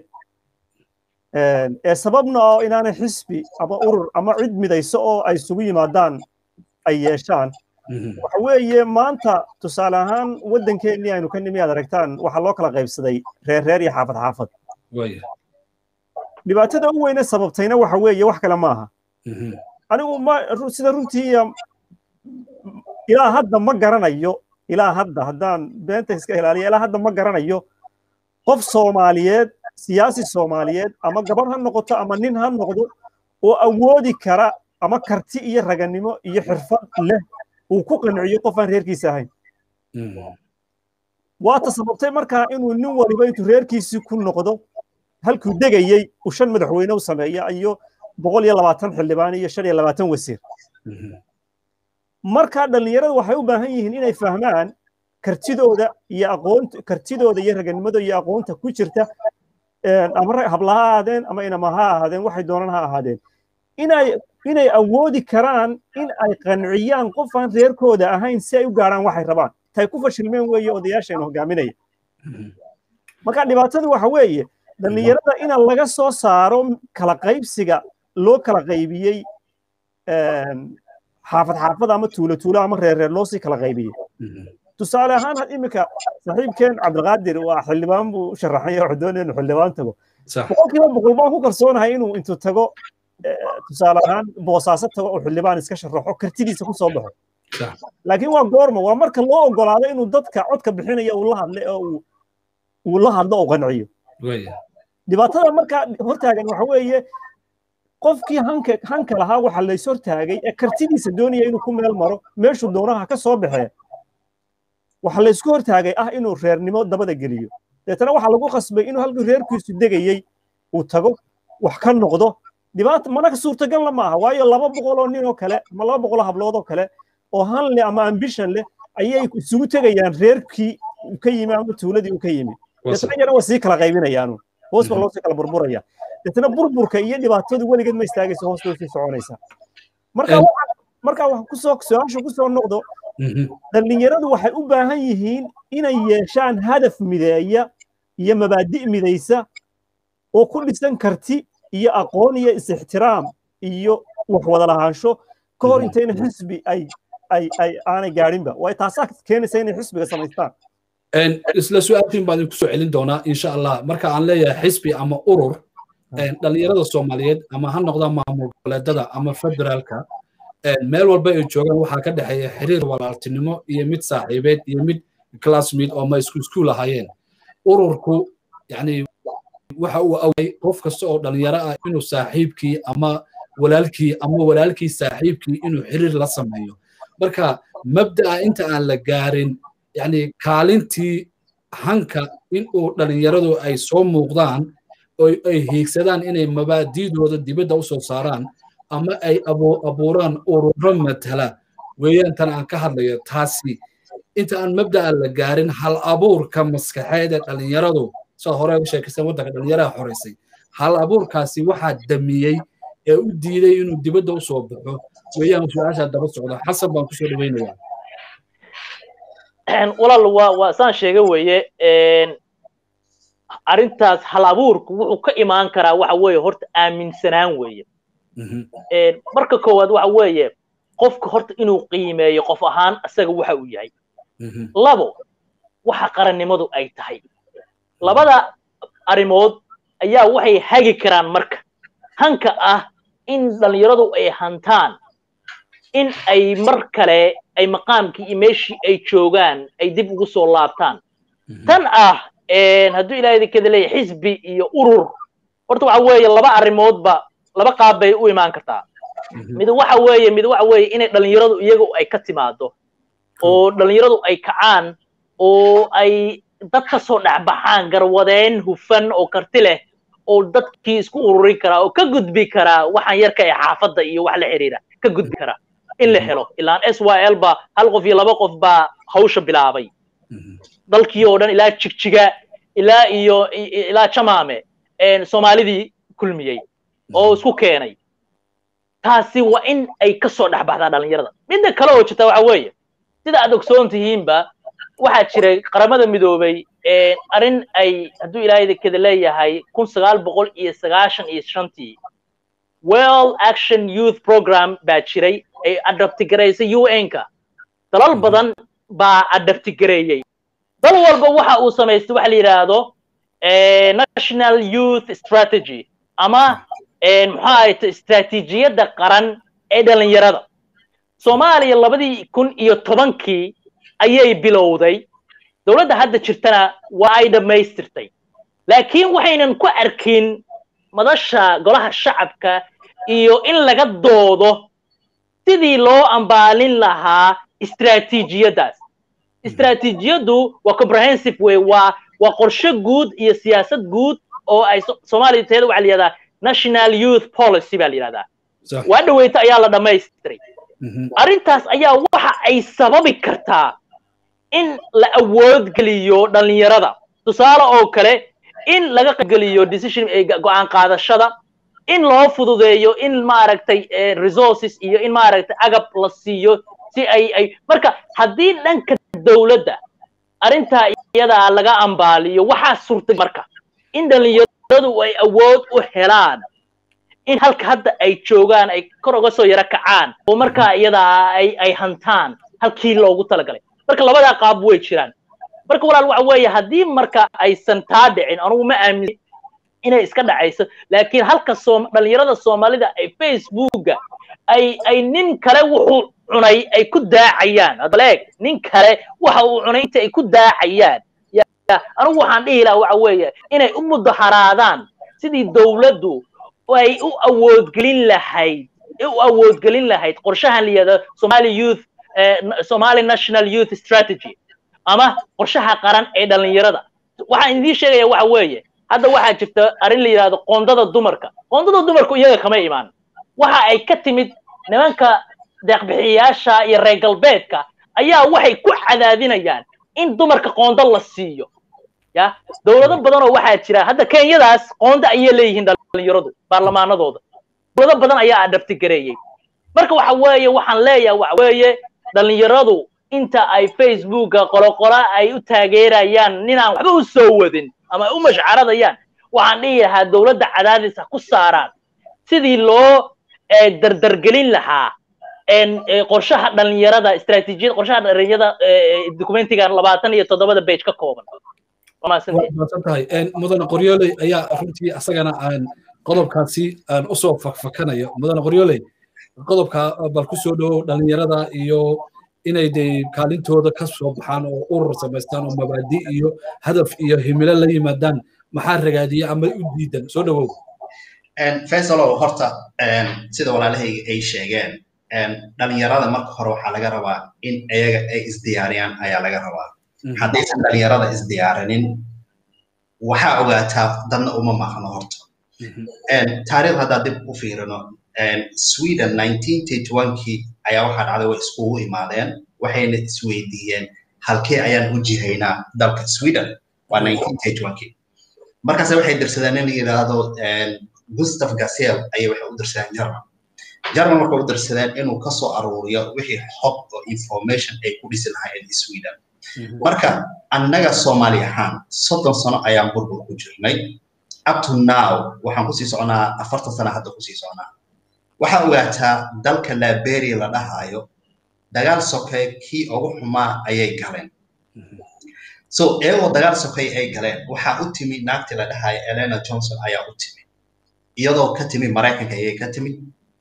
sababna oo inaanay xisbi ama urur ama cid midayso oo ay isugu yimaadaan ay yeeshaan waxa weeye maanta tusaale ahaan waddankeennii aynu ka nimi aad aragtaan waxaa loo kala qaybsaday reer iyo xaafad xaafad dhibaatada ugu weyne sababtayna waxa weeye wax kale maaha anigu sida runtii ilaa hadda ma garanayo ilaa hadda haddaan beenta iska ilaaliyo ilaa hadda ma garanayo qof Soomaaliyeed siyaasi Soomaaliyeed ama gabar ha noqoto ama nin ha noqdo oo awoodi kara ama karti iyo raganimo iyo xirfad leh uu ku qanciyo qof aan reerkiisa ahayn waa sababtay markaa inuu nin waliba intuu reerkiisii ku noqdo halkuu degayay uu 5 madaxweyne u sameeyo iyo 120 xildhibaan iyo 25 wasiir marka dhalinyaradu waxay u baahan yihiin inay fahmaan kartidooda iyo raganimadooda iyo aqoonta ku jirta ama hablaha ahaadeen ama inamaha ahaadeen waxay doonaan ha ahaadeen inay awoodi karaan in ay qanciyaan qof aan reerkooda ahayn si ay u gaaraan waxay rabaan tay ku fashilmeen weeye odayaashayna hogaaminaya marka dhibaatadu waxa weeye dhalinyarada in laga soo saaro kala qaybsiga loo kala qaybiyey xaafad ama tuulo ama reer loo sii kala qaybiyey tusaale ahaan had imika saaxiibkeen Cabdilqaadir waa xildhibaan buu sharaxay oo doonayna xildhibaan tago boqolkiiba boqol baan ku kalsoonahay inuu intuu tago tusaale ahaan boosaaso tago oo xildhibaan iska sharaxo kartidiisa ku soo baxo laakiin waa goorma waa marka loo ogolaado inuu dadka codka bixinaya uu la hadlo oo qanciyo dhibaatada marka hortaagan waxa weeye qofkii hanka lahaa waxa la soo taagay ee kartidiisa doonaya inuu ku meel maro meeshuu doonaha ka soo baxay waxa la isku hortaagay inuu reernimo dabada geliyo deetana waxa lagu qasbay inuu halkii reerkiisu degayay uu tago wax ka noqdo dhibaato mana ka suurtagal lama aha waayo 200 oo nin oo kale ama 200 hablood oo kale oo han leh ama ambition leh ayay isugu tagayaan reerkii uu ka yimi ama tuuladii uu ka yimi deetana waa sii kala qaybinayaan hoos baa loo sii kala burburaya deetana burburka iyo dhibaatadu weligeed ma istaagayso hoos loo sii soconaysa marka wax ku soo noqdo dhalinyaradu waxay u baahan yihiin inay yeeshaan hadaf mideeya iyo mabaadi' midaysa oo ku dhisan karti iyo aqoon iyo is-ixtiraam iyo wax wada lahaansho ka hor intayna xisbi aanay gaadhinba way taasaa keenaysa inay xisbiga samaystaan isla su'aaltiin baan idinku soo celin doonaa insha allah marka aan leeyahay xisbi ama urur dhalinyarada Soomaaliyeed ama ha noqdaan maamul goboleedada ama federaalka meel walba ay joogaan waxaa ka dhaxeeya xiriir walaaltinimo iyo mid saaxiibeed iyo mid classmate oo ma isku lahaayeen ururku yani waxa uu away qof kasta oo dhalinyaro ah inuu saaxiibkii ama walaalkii saaxiibkii inuu xiriir la sameeyo marka mabda'a inta aan la gaarin yani kaalintii hanka in uu dhalinyaradu ay soo muuqdaan oo ay hiigsadaan inay mabaadiidooda dibadda u soo saaraan ama ay abuuraan ururo matala weeyaan tan aan ka hadlayo taasi inta aan mabda'a la gaarin hal abuurka maskaxeed ee dhalinyaradu soo hore u sheekaysan waddanka dhalinyarada xoreysay hal abuurkaasi waxaa damiyey ee u diiday inuu dibadda u soo baxo weeyaan su'aasha daba socda xasan baan ku soo dhaweynayaa walaal waa saan sheegay weeye arintaas hal abuurku wuxuu ka imaan karaa waxa weeye horta aaminsanaan weeye marka koowaad waxa weeye qofka horta inuu qiimeeyo qof ahaan asaga waxa uu yahay labo waxa qarannimadu ay tahay labada arimood ayaa waxay hagi karaan marka hanka in dhalinyaradu ay hantaan in ay mar kale ay maqaamkii iyo meeshii ay joogaan ay dib ugu soo laabtaan tan hadduu ilaahay idinkeeda leeyahay xisbi iyo urur horta waxa weeye laba arrimoodba laba qaab bay u imaan kartaa mid waxa weeye inay dhalinyaradu iyagu ay ka timaado oo dhalinyaradu ay kacaan oo ay dad ka soo dhexbaxaan garwadeen hufan oo karti leh oo dadkii isku ururin karaa oo ka gudbi karaa waxaan yarka ee xaafadda iyo wax la xiriira ka gudbi karaa in la helo ilaan SYL ba hal qof iyo laba qof baa hawsha bilaabay dalkii oo dhan ilaa jigjiga ilaa jamaame Soomaalidii kulmiyey oo isku keenay taasi waa in ay ka soo dhexbaxdaa dhalinyarada midda kale oo jirta waxa weeye sida aad ogsoon tihiinba waxaa jiray qaramada midoobay arrin ay hadduu ilaahay idinkeeda leeyahay 1995 World Action Youth Program baa jiray ay adaptigareysay UN-ka dalal badan baa adaptigareeyey dal walba waxa uu samaystay waxa la yiraahdo National Youth Strategy ama maxaa ay istiraatiijiyadda qaran ee dhalinyarada Soomaaliya 2010kii ayay bilowday dawladda hadda jirtana waa ay dhamaystirtay laakiin waxaynan ku arkin madasha golaha shacabka iyo in laga doodo sidii loo ambaalin lahaa istiraatiijiyadaas istiraatiijiyadu waa comprehensive way waa qorshe guud iyo siyaasad guud oo ay Soomaaliya teeda waxa la yiraahdaa National Youth Policy baa la yiraahdaa waa dhaweyta ayaa la dhamaystiray arrintaas ayaa waxa ay sababi kartaa in la awood geliyo dhalinyarada tusaale oo kale in laga geliyo decision go'aan qaadashada in loo fududeeyo in maaragtay resources iyo in maaragtay agab la siiyo si ay marka haddii dhanka dawladda arrinta iyada laga ambaaliyo waxa suurta marka in dhalinyaradu ay awood u helaan in halka hadda ay joogaan ay kor uga soo yara kacaan oo marka iyada ay hantaan halkii loogu talagalay marka labada qaab way jiraan marka walaal waxa weeye haddii marka aysan taa dhicin anigu ma aamin inay iska dhacayso laakiin halka dhalinyarada Soomaalida ay Facebooka ay nin kale wuxuu cunay ay ku daacayaan adaleeg nin kale waxa uu cunay inta ay ku daacayaan anigu waxaan dhihi lahaa waxa weeye inay u mudaharaadaan sidii dawladdu ay u awoodgelin lahayd qorshahan la yiraahdo Somali National Youth Strategy ama qorshaha qaran ee dhalinyarada waxaan idin sheegaya waxa weeye hadda waxaa jirta arrin la yiraahdo qoondada dumarka iyaga kama imaan waxa ay ka timid nimanka deeq-bixiyaasha iyo reer galbeedka ayaa waxay ku cadaadinayaan in dumarka qoonda la siiyo dawlado badan oo waxaa jira hadda Kenyadaas qoonda ayay leeyihiin dhalinyaradu baarlamaanadooda dawlado badan ayaa adaptigareeyay marka waxa weeye waxaan leeyahay waxa weeye dhalinyaradu inta ay Facebooka qoloqola ay u taageerayaan ninaan waxba u soo wadin ama u mashcaradayaan waxaan dhihi lahaa dawladda cadaadis ku saaraan sidii loo dardargelin lahaa qorshaha dhalinyarada istiraatiijiyada qorshaha dhalinyarada documentigan 27 page ka kooban mudane qoryooley ayaa runtii asagana aan qodobkaasi aan u soo fakfakanayo mudane qoryooley qodobka bal ku soo dhawow dhalinyarada iyo inay de kaalintooda ka soo baxaan oo urur samaystaan oo mabaadi iyo hadaf iyo himilo la yimaadaan maxaa ragaadiya ama u diidan soo dhawow Faisal horta sida walaalahayga ay sheegeen dhalinyarada marka hore waxaa laga rabaa in ayaga ay isdiyaariyaan ayaa laga rabaa haddaysan dhalinyarada isdiyaarinin waxaa ogaataa dadna uma maqno horta taariikh haddaa dib u fiirino Sweden 1931kii ayaa waxaa dhacday way iskugu imaadeen waxayna isweydiiyeen halkee ayaan u jihaynaa dalka Sweden waa 1931kii markaas waxay dirsadeen in la yiraahdo Gustav Gassel ayay waxay u dirsadeen German waxay u dirsadeen inuu ka soo aruuriyo wixii xog oo information ay ku dhisi lahaayeen Sweden marka annaga Soomaali ahaan 30 sano ayaan burbur ku jirnay up to now waxaan ku sii soconaa 40 sano hadda ku sii soconaa waxa ogaataa dalka Liberia la dhahayo dagaal sokay kii ugu xumaa ayay galeen so eego dagaal sokay ay galeen waxa u timi naagta la dhahayo Elena Johnson ayaa u timi iyadoo ka timi Mareykanka ayay ka timi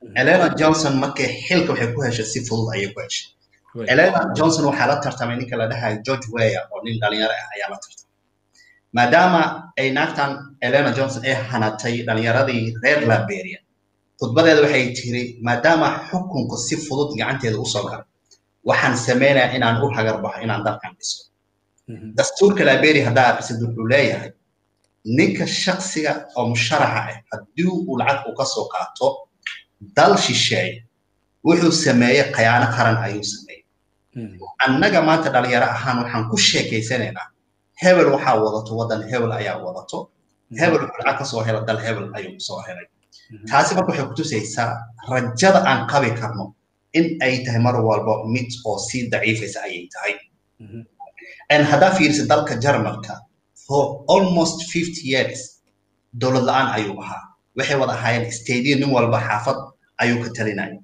Elena Johnson markay xilka waxay ku heshay si fudud ayay ku heshay Elena Johnson waxaa la tartamay ninka la dhahay George Weah oo nin dhalinyaro ah ayaa la tartamay maadaama ay naagtan Elena Johnson ay hanatay dhalinyaradii reer Liberia khudbadeeda waxay tiri maadaama xukunku si fudud gacanteeda u soo galay waxaan sameynayaa inaan u hagarbaxo inaan dalkan dhiso dastuurka Liberia haddaa akhrisid wuxuu leeyahay ninka shakhsiga oo musharaxa ah haddii uu lacag u ka soo qaato dal shisheeye wuxuu sameeyay khiyaano qaran ayuu sameeyay annaga maanta dhalinyaro ahaan waxaan ku sheekaysanaynaa hebel waxaa wadato waddan hebel ayaa wadato hebel wuxuu lacag ka soo hela dal hebel ayuu soo helay taasi marka waxay ku tusaysaa rajada aan qabi karno in ay tahay mar walba mid oo sii daciifaysa ayay tahay haddaa fiirisa dalka Jarmalka for almost 50 years dowlad la'aan ayuu ahaa waxay wada ahaayeen stadium nin walba xaafad ayuu ka talinayay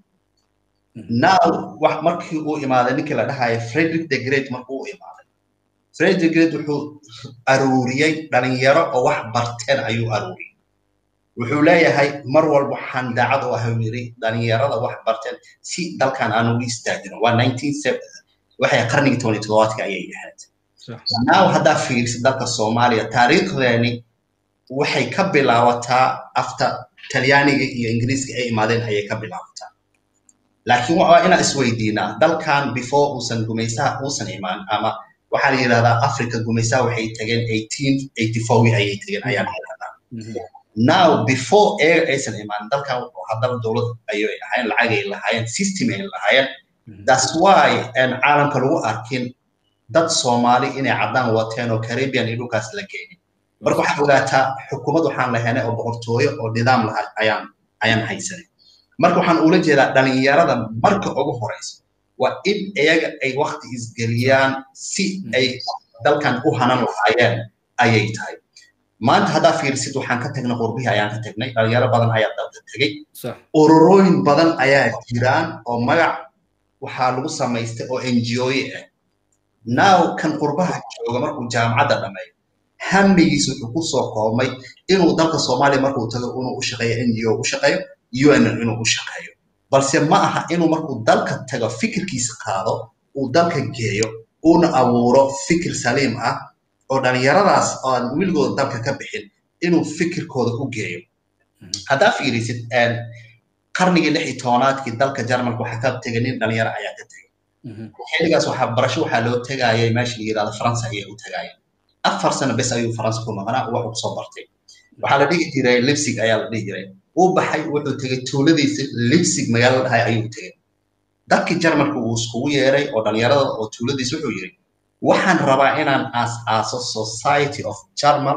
now wax markii uu imaaday ninkii la dhahayo Frederick the Great markuu u imaaday Frederick the Great wuxuu aruuriyay dhalinyaro oo wax barteen ayuu aruuriyay wuxuu leeyahay mar walba waxaan daacad u ahay yiri dhalinyarada wax barteen si dalkan aan u istaajino waa 1970 waxay qarnigii 17 ayay ahayd now haddaa fiirisa dalka Soomaaliya taariikhdeeni waxay ka bilaabataa after Talyaaniga iyo Ingiriiska ay imaadeen ayay ka bilaabataa laakiin waa ina isweydiinaa dalkan before uusan gumaysaha uusan imaan ama waxaa la yiraahdaa Africa gumaysaha waxay tageen 1884 ayay tageen ayaan yiraahdaa now before aysan imaan dalkan hadaba dawlad ayay ahayn lacag ay lahaayeen system ay lahaayeen that's why caalamka lagu arkin dad Soomaali inay cadaan wateen oo Caribbean iyo dhulkaas la geeyay marka waxa ogaataa xukuumad waxaan lahaynay oo boqortooyo oo nidaam lahayd ayaan haysanay marka waxaan ula jeedaa dhalinyarada marka ugu horeysa waa in iyaga ay waqti isgeliyaan si ay dalkan u hanan lahaayeen ayay tahay maanta haddaa fiirsid waxaan ka tagnay qurbihi ayaan ka tagnay dhalinyaro badan ayaa dalka tagay ururooyin badan ayaa jiraan oo magac waxaa lagu samaystay oo NGO ah now kan qurbaha jooga markuu jaamacadda dhameeyo hamigiisu wuxuu ku soo qoomay inuu dalka Soomaaliya markuu tago inuu u shaqeeyo NGO u shaqeeyo UN inuu u shaqeeyo balse ma aha inuu markuu dalka tago fikirkiisa qaado uu dalka geeyo una abuuro fikir saliim ah oo dhalinyaradaas aan wiilgooda dalka ka bixin inuu fikirkooda u geeyo haddaa fiirisid qarnigii 16aadkii dalka Jarmalka waxa ka tagay nin dhalinyaro ayaa ka tagay xilligaas waxa barasho waxa loo tagayay meesha la yiraahdo France ayay u tagayeen 4 sano bas ayuu France ku maqnaa wax uu soo bartay waxa la dhigi jiray Leipzig ayaa la dhigi jiray uu baxay wuxuu tagay tuuladiisa Leipzig magaalada dhahay ayuu tagay dadkii Jarmalka uu isku yeeray oo dhalinyarada oo tuuladiisa wuxuu yiri waxaan rabaa inaan aaso society of Jarmal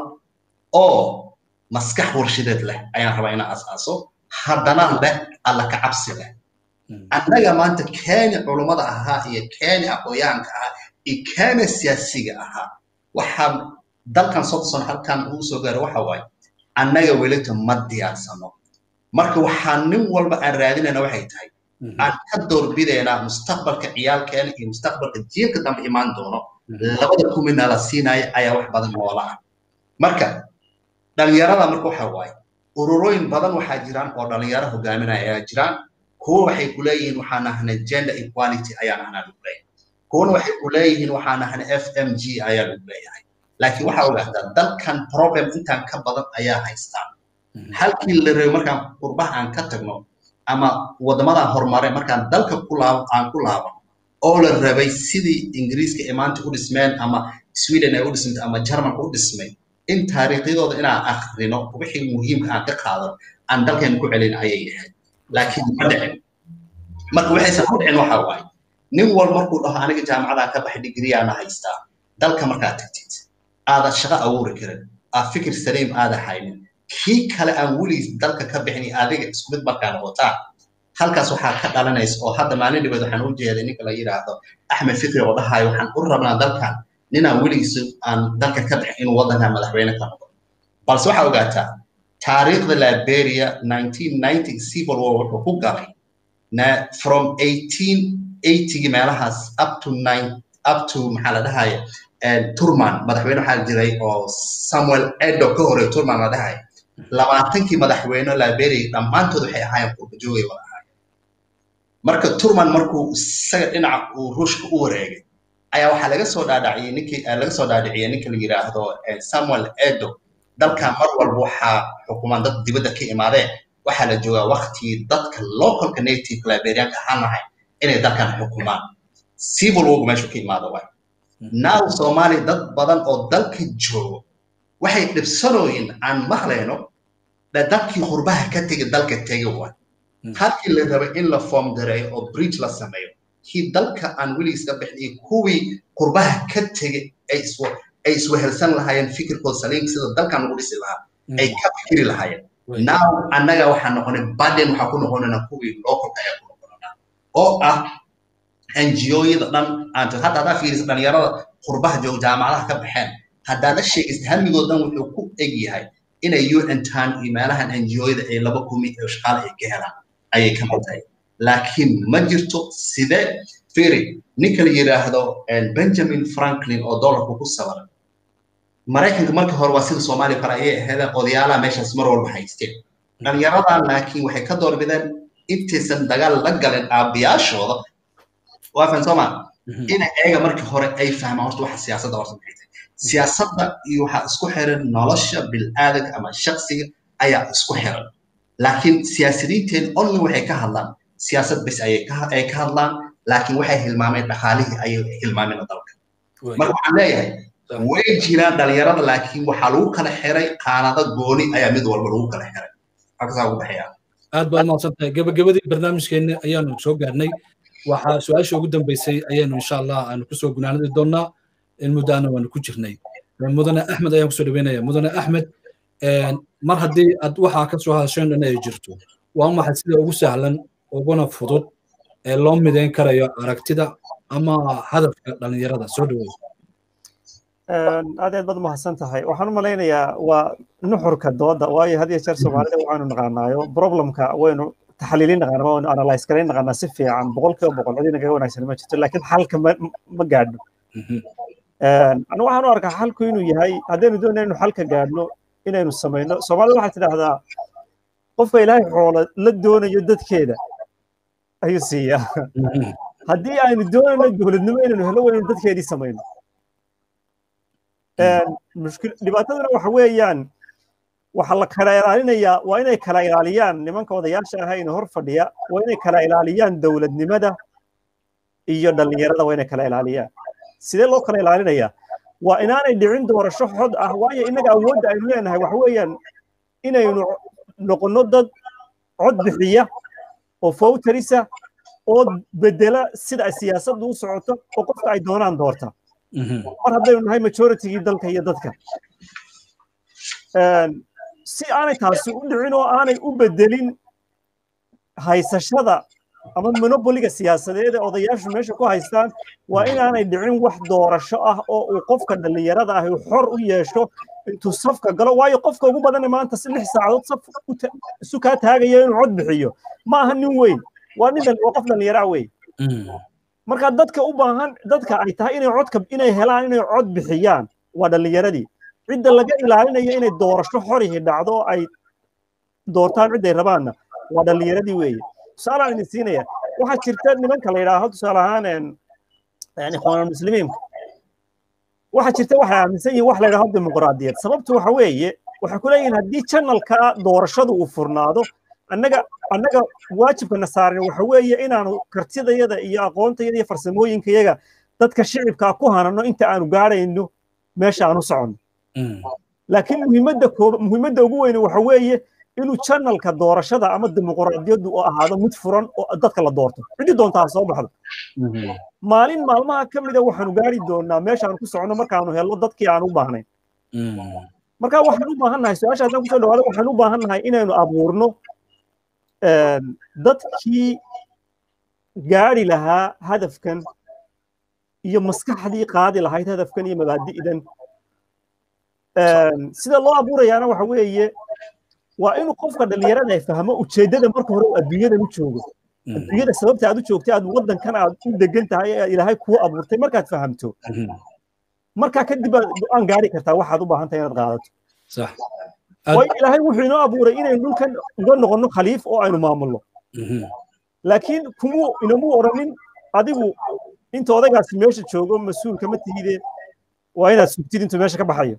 oo maskax warshadeed leh ayaan rabaa inaan aaso haddana leh alla ka cabsi leh annaga maanta Kenya culimada ahaa iyo Kenya aqoonyahanka ahaa iyo Kenya siyaasiga ahaa waxaan dalkan sodson halkan uu soo gaaray waxa waay annaga welita ma diyaarsano marka waxaan nin walba aan raadinayna waxay tahay aan ka doorbidayna mustaqbalka ciyaalkeena iyo mustaqbalka jiilka dambe imaan doono labada kumina la siinay ayaa wax badan noola ah marka dhalinyarada marka waxa waay ururooyin badan waxaa jiraan oo dhalinyaro hogaaminaya ayaa jiraan kuwa waxay ku leeyihiin waxaan ahnay gender equality ayaan ahnaa lagu leeyahay kuwana waxay ku leeyihiin waxaan ahnay FMG ayaa lagu leeyahay laakiin waxa ogaataa dalkan problem intaan ka badan ayaa haystaan halkii la reebo markaan qurbaha aan ka tagno ama wadamadan horumaray markaan dalka ku laabo oo la rabay sidii Ingiriiska imaanta u dhismeen ama Sweden ay u dhismay ama Jarmalka u dhismay in taariikhdooda inaan akhrino wixii muhiimka aan ka qaadan aan dalkan ku celin ayay ahayd laakiin ma dhicin marka waxaysan ku dhicin waxa waay nin walba markuu dhaho aniga jaamacada ka baxay degree aan haystaa dalka markaa tagtid aada shaqo abuuri karin fikir saliim aada haynin kii kale aan weli dalka ka bixin adiga isku mid markaa noqotaa halkaas waxaa ka dhalanaysa oo hadda maalin dibad waxaan u jeeday ninka la yiraahdo Axmed Fikri oo dhahayo waxaan u rabnaa dalkan ninaan weligiis aan dalka ka bixin inuu wadanka madaxweyne ka noqdo balse waxa ogaataa taariikhda Liberia 1990 civil war wuxuu ku galay from 1880 meelahaas up to maxaa la dhahayo Turman madaxweyne waxa jiray oo Samuel Edo ka hore Turman la dhahay 20kii madaxweyne Liberia dhamaantood waxay ahaayeen qurba joogay wada ahaayeen marka Turman markuu isaga dhinaca uu ruushka u wareegay ayaa waxa laga soo dhaadhiciyay ninka la yiraahdo Samuel Edo dalka mar walba waxa xukuuman dad dibadda ka imaadeen waxa la joogaa waqti dadka local native Liberian ka hanahay inay dalkan xukuumaan civil war meesha ka imaado way now Somali dad badan oo dalka joogo waxay dhibsanooyin aan maqleeno dadkii qurbaha ka tagay dalka tagay way halkii la rabay in la form gareeyo oo bridge la sameeyo kii dalka aan weli iska bixin kuwii qurbaha ka tagay ay iswehelsan lahaayeen fikirkooda saliim sida dalkan ugu dhisi lahaa ay ka fikiri lahaayeen now annaga waxaan noqonay baden waxaa ku noqonayna kuwii local ayaa ku noqonayna oo ah NGO-yada dhan hadda hadaa fiiriso dhalinyarada qurbaha jooga jaamacadaha ka baxeen haddaa la sheegaysa hamigooda dhan wuxuu ku eg yahay inay UN tan iyo meelahan NGO-yada ay 2,000 oo shaqaale ay ka helaan ayay ka maqtay laakiin ma jirto side fiiri ninka la yiraahdo Benjamin Franklin oo dollarku ku sawiran Mareykanka marka hore waa sida Soomaaliya kale ay ahayd odayaalaha meeshaas mar walba haysteen dhalinyaradan laakiin waxay ka doorbideen intaysan dagaal la galin aabiyaashooda waa fan Soomaali in ayaga marka hore ay fahmaan horta waxa siyaasadda horta maxay tahay siyaasadda iyo waxa isku xiran nolosha bil'aadamka ama shakhsiga ayaa isku xiran laakiin siyaasiyiinteen only waxay ka hadlaan siyaasad bas ay ka hadlaan laakiin waxay hilmaameen dhaqaalihii ay hilmaameen dalka marka waxaan leeyahay way jiraan dhalinyarada laakiin waxaa lagu kala xiray qaanada gooni ayaa mid walba lagu kala xiray halkaas ugu baxaya aad baan mahadsantahay gabagabadii barnaamijkeena ayaanu soo gaarnay waxaa su-aasha ugu dambeysay ayaanu insha Allah aanu kusoo gunaanadi doonaa in muddaana waanu ku jirnay mudane Axmed ayaan kusoo dhaweynaya mudane Axmed mar haddii aad waxaa ka soo hadasheen in ay jirto waa maxay sida ugu sahlan uguna fudud ee loo mideyn karayo aragtida ama hadafka dhalinyarada soo dhaweey aad baad mahadsan tahay waxaan u malaynayaa waa nuxurka dooda waayo had iyo jeer Soomaalida waxaanu naqaanaayo problemka waynu taxliilin naqaanaa oo analyze karayn naqaanaa si fiican 100% cidina kaga wanaagsan ma jirto laakiin xalka ma gaadho anu waxaan u arkaa xalku inuu yahay haddaynu doonayno inuu xalka gaadhno inaynu samayno Soomaalida waxay tidhaahdaa qofka Ilaahay xoolo la doonayo dadkeeda ayuu siiyaa haddii aynu doonayno dowladnimo inaynu helo waynu dadkeedii samayno dhibaataduna waxa weeyaan waxa la kala ilaalinayaa waa inay kala ilaaliyaan nimanka odayaasha ahayn hor fadhiya waa inay kala ilaaliyaan dowladnimada iyo dhalinyarada waa inay kala ilaaliyaan sidee loo kala ilaalinayaa waa inaanay dhicin doorasho xod ah waayo inaga awoodda aynu leenahay waxa weeyaan inaynu noqono dad cod bixiya oo voucherisa oo bedela sida siyaasaddu u socoto oo qofka ay doonaan doorta mar haddaynu nahay majoritigii dalka iyo dadka si aanay taasi u dhicin oo aanay u bedelin haysashada ama monopoliga siyaasadeed ee odayaashu meesha ku haystaan waa inaanay dhicin wax doorasho ah oo uu qofka dhalinyarada ah uu xor u yeesho intuu safka galo waayo qofka ugu badan maanta 6 saacadood saf isu ka taagayo inuu cod bixiyo ma aha nin weyn waa qof dhalinyaro ah weyn marka dadka u baahan dadka ay tahay inay helaan inay cod bixiyaan waa dhalinyaradii cidda laga ilaalinayo inay doorasho xorihi dhacdo ay doortaan cid ay rabaanna waa dhalinyaradii weeye tusaale aan siinaya waxa jirta nimanka la yiraahdo tusaale ahaan yani ikhwaanul muslimiinka waxa jirta waxa aaminsan yihiin wax la yiraahdo dimuqraadiyad sababtu waxa weeye waxa ku leeyihiin haddii channelka doorashadu uu furnaado annaga waajibkana saaran waxa weeye inaanu kartidayada iyo aqoontayada iyo farsamooyinkayaga dadka shicibka ku hanano inta aanu gaarayno meesha aanu socono laakiin muhiimadda ugu weyn waxa weeye inuu channelka doorashada ama dimuqraadiyaddu oo ahaado mid furan oo dadka la doorto cidii doontaa soo baxdo maalin maalmaha ka mid ah waxaanu gaari doonaa meesha aanu ku socono markaanu helno dadkii aan u baahnayn marka waxaan u baahannahay su-aashaas aan kusoo dhawaado waxaan u baahannahay inaynu abuurno dadkii gaari lahaa hadafkan iyo maskaxdii qaadi lahayd hadafkan iyo mabaadi'dan sida loo abuurayaana waxa weeye waa inuu qofka dhalinyarada ay fahmo ujeedada marka hore adduunyadan u joogo adduunyada sababta aad u joogtay aad waddankan aad u degan tahay ee ilaahay kuu abuurtay markaad fahamto markaa kadib aad go'aan gaari kartaa waxaad u baahan tahay inaad qaadato صح way ilaahay wuxuu inoo abuuray inaynu dhulkan uga noqono khaliif oo aynu maamulno laakiin inamu oranin adigu inta odaygaasi meesha joogo mas-uul kama tihide waa inaad sugtid intuu meesha ka baxayo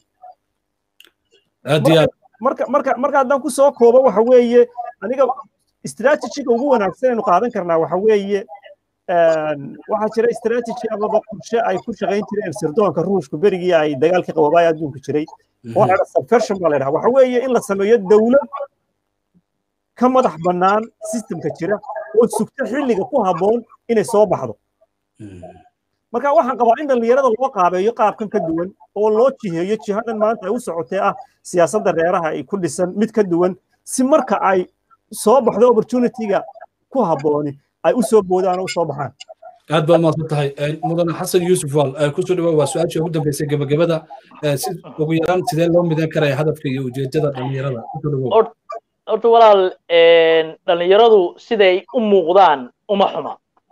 marka haddaan ku soo koobo waxa weeye aniga istiraatijiga ugu wanaagsan aynu qaadan karnaa waxa weeye waxaa jira istiraatiji amaba qorshe ay ku shaqayn jireen sirdoonka ruushku berigii ay dagaalkii qaboobaya adduunka jiray oo la subversion baa la yidhaha waxa weeye in la sameeyo dawlad ka madax bannaan systemka jira oo sugta xilliga ku habboon inay soo baxdo marka waxaan qabaa in dhallinyarada loo qaabeeyo qaabkan ka duwan oo loo jiheeyo jihadan maanta ay u socotee ah siyaasadda reeraha ay ku dhisan mid ka duwan si marka ay soo baxdo opportunity-ga ku habbooni ay u soo boodaan oo u soo baxaan aad baad mahadsan tahay mudane xasan yuusuf waal kusoo dhawaad waa su-aashii ugu dambeysay gabagabada si ugu yaraan sidee loo midan karaya hadafka iyo ujeedada dhallinyarada horta walaal dhallinyaradu siday u muuqdaan uma xuma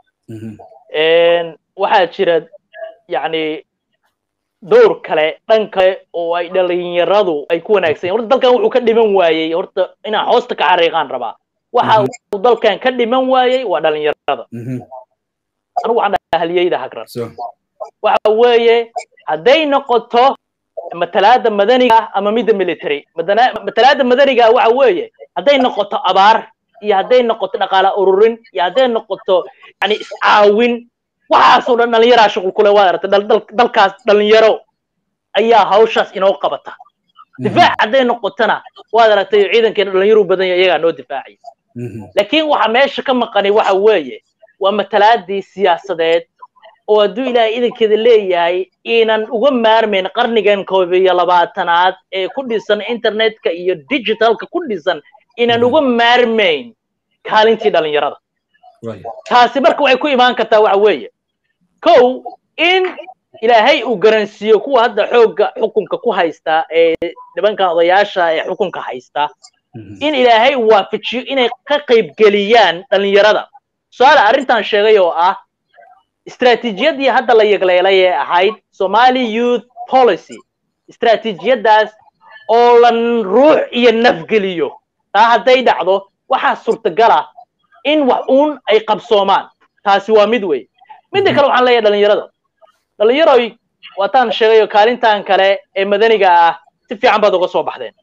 waxaa jira yani dowr kale dhan kale oo ay dhallinyaradu ay ku wanaagsan horta dalkan wuxuu ka dhiman waayey horta inaan hoosta ka xariiqaan rabaa waxa uu dalkan ka dhiman waayey waa dhallinyarada anigu waxaan dhahaa haliyeyda hagran waxa weeye hadday noqoto matalaada madaniga ama midda military matalaada madaniga waxa weeye hadday noqoto abaar iyo hadday noqoto dhaqaale ururin iyo hadday noqoto yani iscaawin waxaasoo dhan dhallinyaraa shuqul kule waad aragtay dalkaas dhallinyaro ayaa hawshaas inoo qabata difaac hadday noqotona waad aragtay ciidankeena dhallinyaru badan yahay iyagaa noo difaacaya laakiin waxa meesha ka maqani waxa weeye waa matalaadii siyaasadeed oo hadduu ilaahay idankeeda leeyahay inaan uga maarmayn qarnigan 21aad ee ku dhisan internetka iyo digitalka ku dhisan inaan uga maarmayn kaalintii dhallinyarada taasi marka waxay ku imaan kartaa waxa weeye kow in ilaahay uu garansiiyo kuwa hadda xoogga xukunka ku haysta ee nimankan odayaasha ee xukunka haysta in ilaahay waafajiyo inay ka qaybgeliyaan dhallinyarada su'aal arrintan sheegay oo ah istiraatiijiyadii hadda la yagleelay ee ahayd Somali Youth Policy istiraatiijiyadaas oo lan ruux iyo nafgeliyo taa hadday dhacdo waxaa suurtagal ah in wax uun ay qabsoomaan taasi waa mid wey midda kale waxaan leeyahay dhallinyaroy waataan sheegayo kaalintan kale ee madaniga ah si fiican baad uga soo baxdeen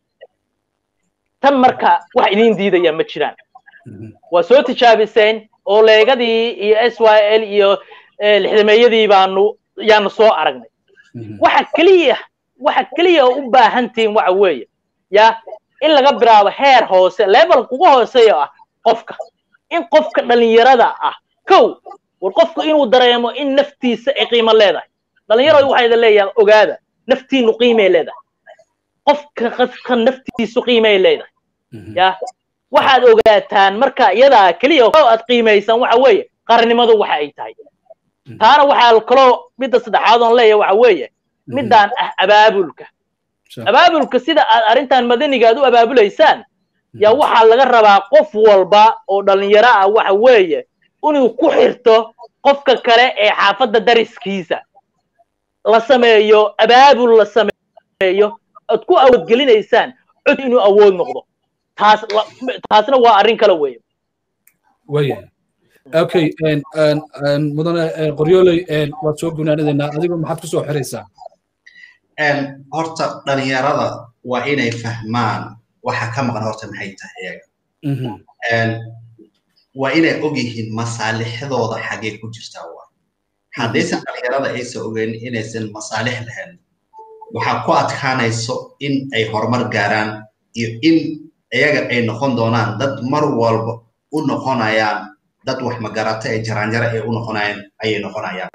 tan marka wax idin diidaya ma jiraan waa soo tijaabiseen oo leegadii iyo SYL iyo lixdameeyadii yaanu soo aragnay waxa kaliya u baahantiin waxa weeye ya in laga bilaabo heer hoose level ugu hooseeyo ah qofka in qofka dhallinyarada ah kow war qofku inuu dareemo in naftiisa ay qiimo leedahay dhallinyaradu waxay leeyahay ogaada naftiinu qiimo leedahay qofka naftiisu qiimo leedahay ya waxaad ogaataan marka iyada kaliya oo aad qiimaysan waxa weeye qarnimadu waxa ay tahay taana waxa kale midda saddexaad oo leeyahay waxa weeye midaan ah abaabulka sida aad arintan madaniga aad u abaabuleysaan yaa waxa laga rabaa qof walba oo dhalinyaro ah waxa weeye inuu ku xirto qofka kale ee xaafadda dariskiisa la sameeyo abaabul la sameeyo aad ku awood gelinaysaan cod inuu awood noqdo taasna waa arrin kale weeye okay mudane qoryooley waad soo gunaanadeynaa adigu maxaad ku soo xiraysaa horta dhalinyarada waa inay fahmaan waxa ka maqan horta maxay tahay iyaga waa inay og yihiin masaalixdooda xagee ku jirtaa waa haddaysan dhalinyarada aysan ogeyn inaysan masaalix lahayn waxaa ku adkaanayso in ay horumar gaaraan iyo in iyaga ay noqon doonaan dad mar walba u noqonayaan dad wax magarata ee jaraanjara ay u noqonayaan ayay noqonayaan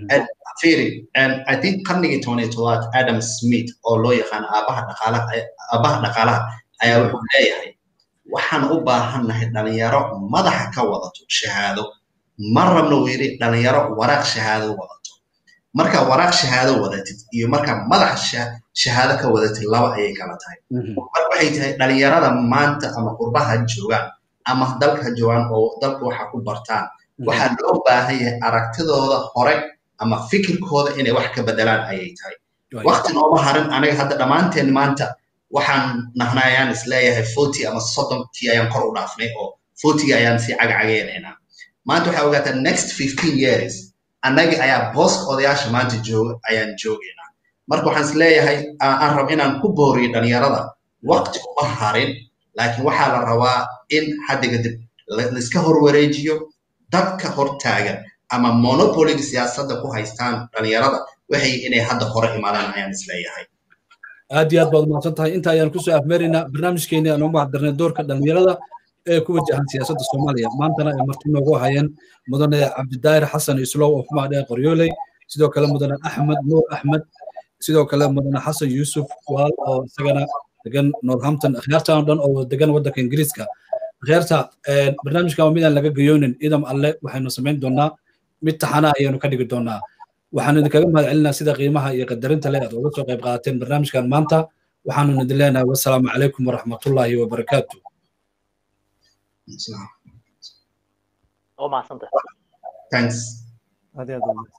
I think qarnigii 17aad Adam Smith oo loo yaqaan aabaha dhaqaalaha ayaa wuxuu leeyahay waxaan u baahannahay dhalinyaro madaxa ka wadato shahaado marrabna uu yidhi dhalinyaro waraaq shahaado wadato marka waraaq shahaado wadatid iyo marka madaxa shahaado ka wadatid laba ayay kala tahay marka waxay tahay dhalinyarada maanta ama qurbaha joogaan ama dalka joogaan oo dalka waxa ku bartaan waxaa loo baahan yahay aragtidooda hore ama fikirkooda inay wax ka bedelaan ayay tahay waqti nooma harin aniga hadda dhammaanteen maanta waxaan nahnayaan isleeyahay 40 ama 30 ayaan kor u dhaafnay oo 40 ayaan si cagcageenaynaa maanta waxaa ogaataa next 15 years annaga ayaa booska odayaasha maanta ayaan joogaynaa marka waxaan is leeyahay aan rab inaan ku booriyo dhalinyarada waqti uma harin laakiin waxaa la rabaa in hadda kadib laiska horwareejiyo dadka hortaagan ama monopoliga siyaasadda ku haystaan dhalinyarada waxay inay hadda hore imaadaan ayaan is leeyahay aad iyo aad baad umahadsan tahay inta ayaan kusoo afmeeraynaa barnaamijkeeni aan ugu mahaddarnay doorka dhalinyarada ee ku wajahan siyaasadda Soomaaliya maantana ay marti noogu hayeen mudane Cabdidaahir Xasan Islow oo kuma dheer Qoryooley sidoo kale mudane Axmed Nuur Axmed sidoo kale mudane Xasan Yuusuf Waal oo isagana degan Northampton akhyaartaan dhan oo degan waddanka Ingiriiska akhyaarta barnaamijka waa midaan laga gayoonin idam alle waxaynu samayn doonaa mid taxana ayaynu ka dhigi doonaa waxaan idinkaga mahadcelinaa sida qiimaha iyo qadarinta leh aad uga soo qayb qaadateen barnaamijkan maanta waxaanu idin leenahay wassalaamu calaykum waraxmatullaahi wabarakaatu oo mahadsantahay thanks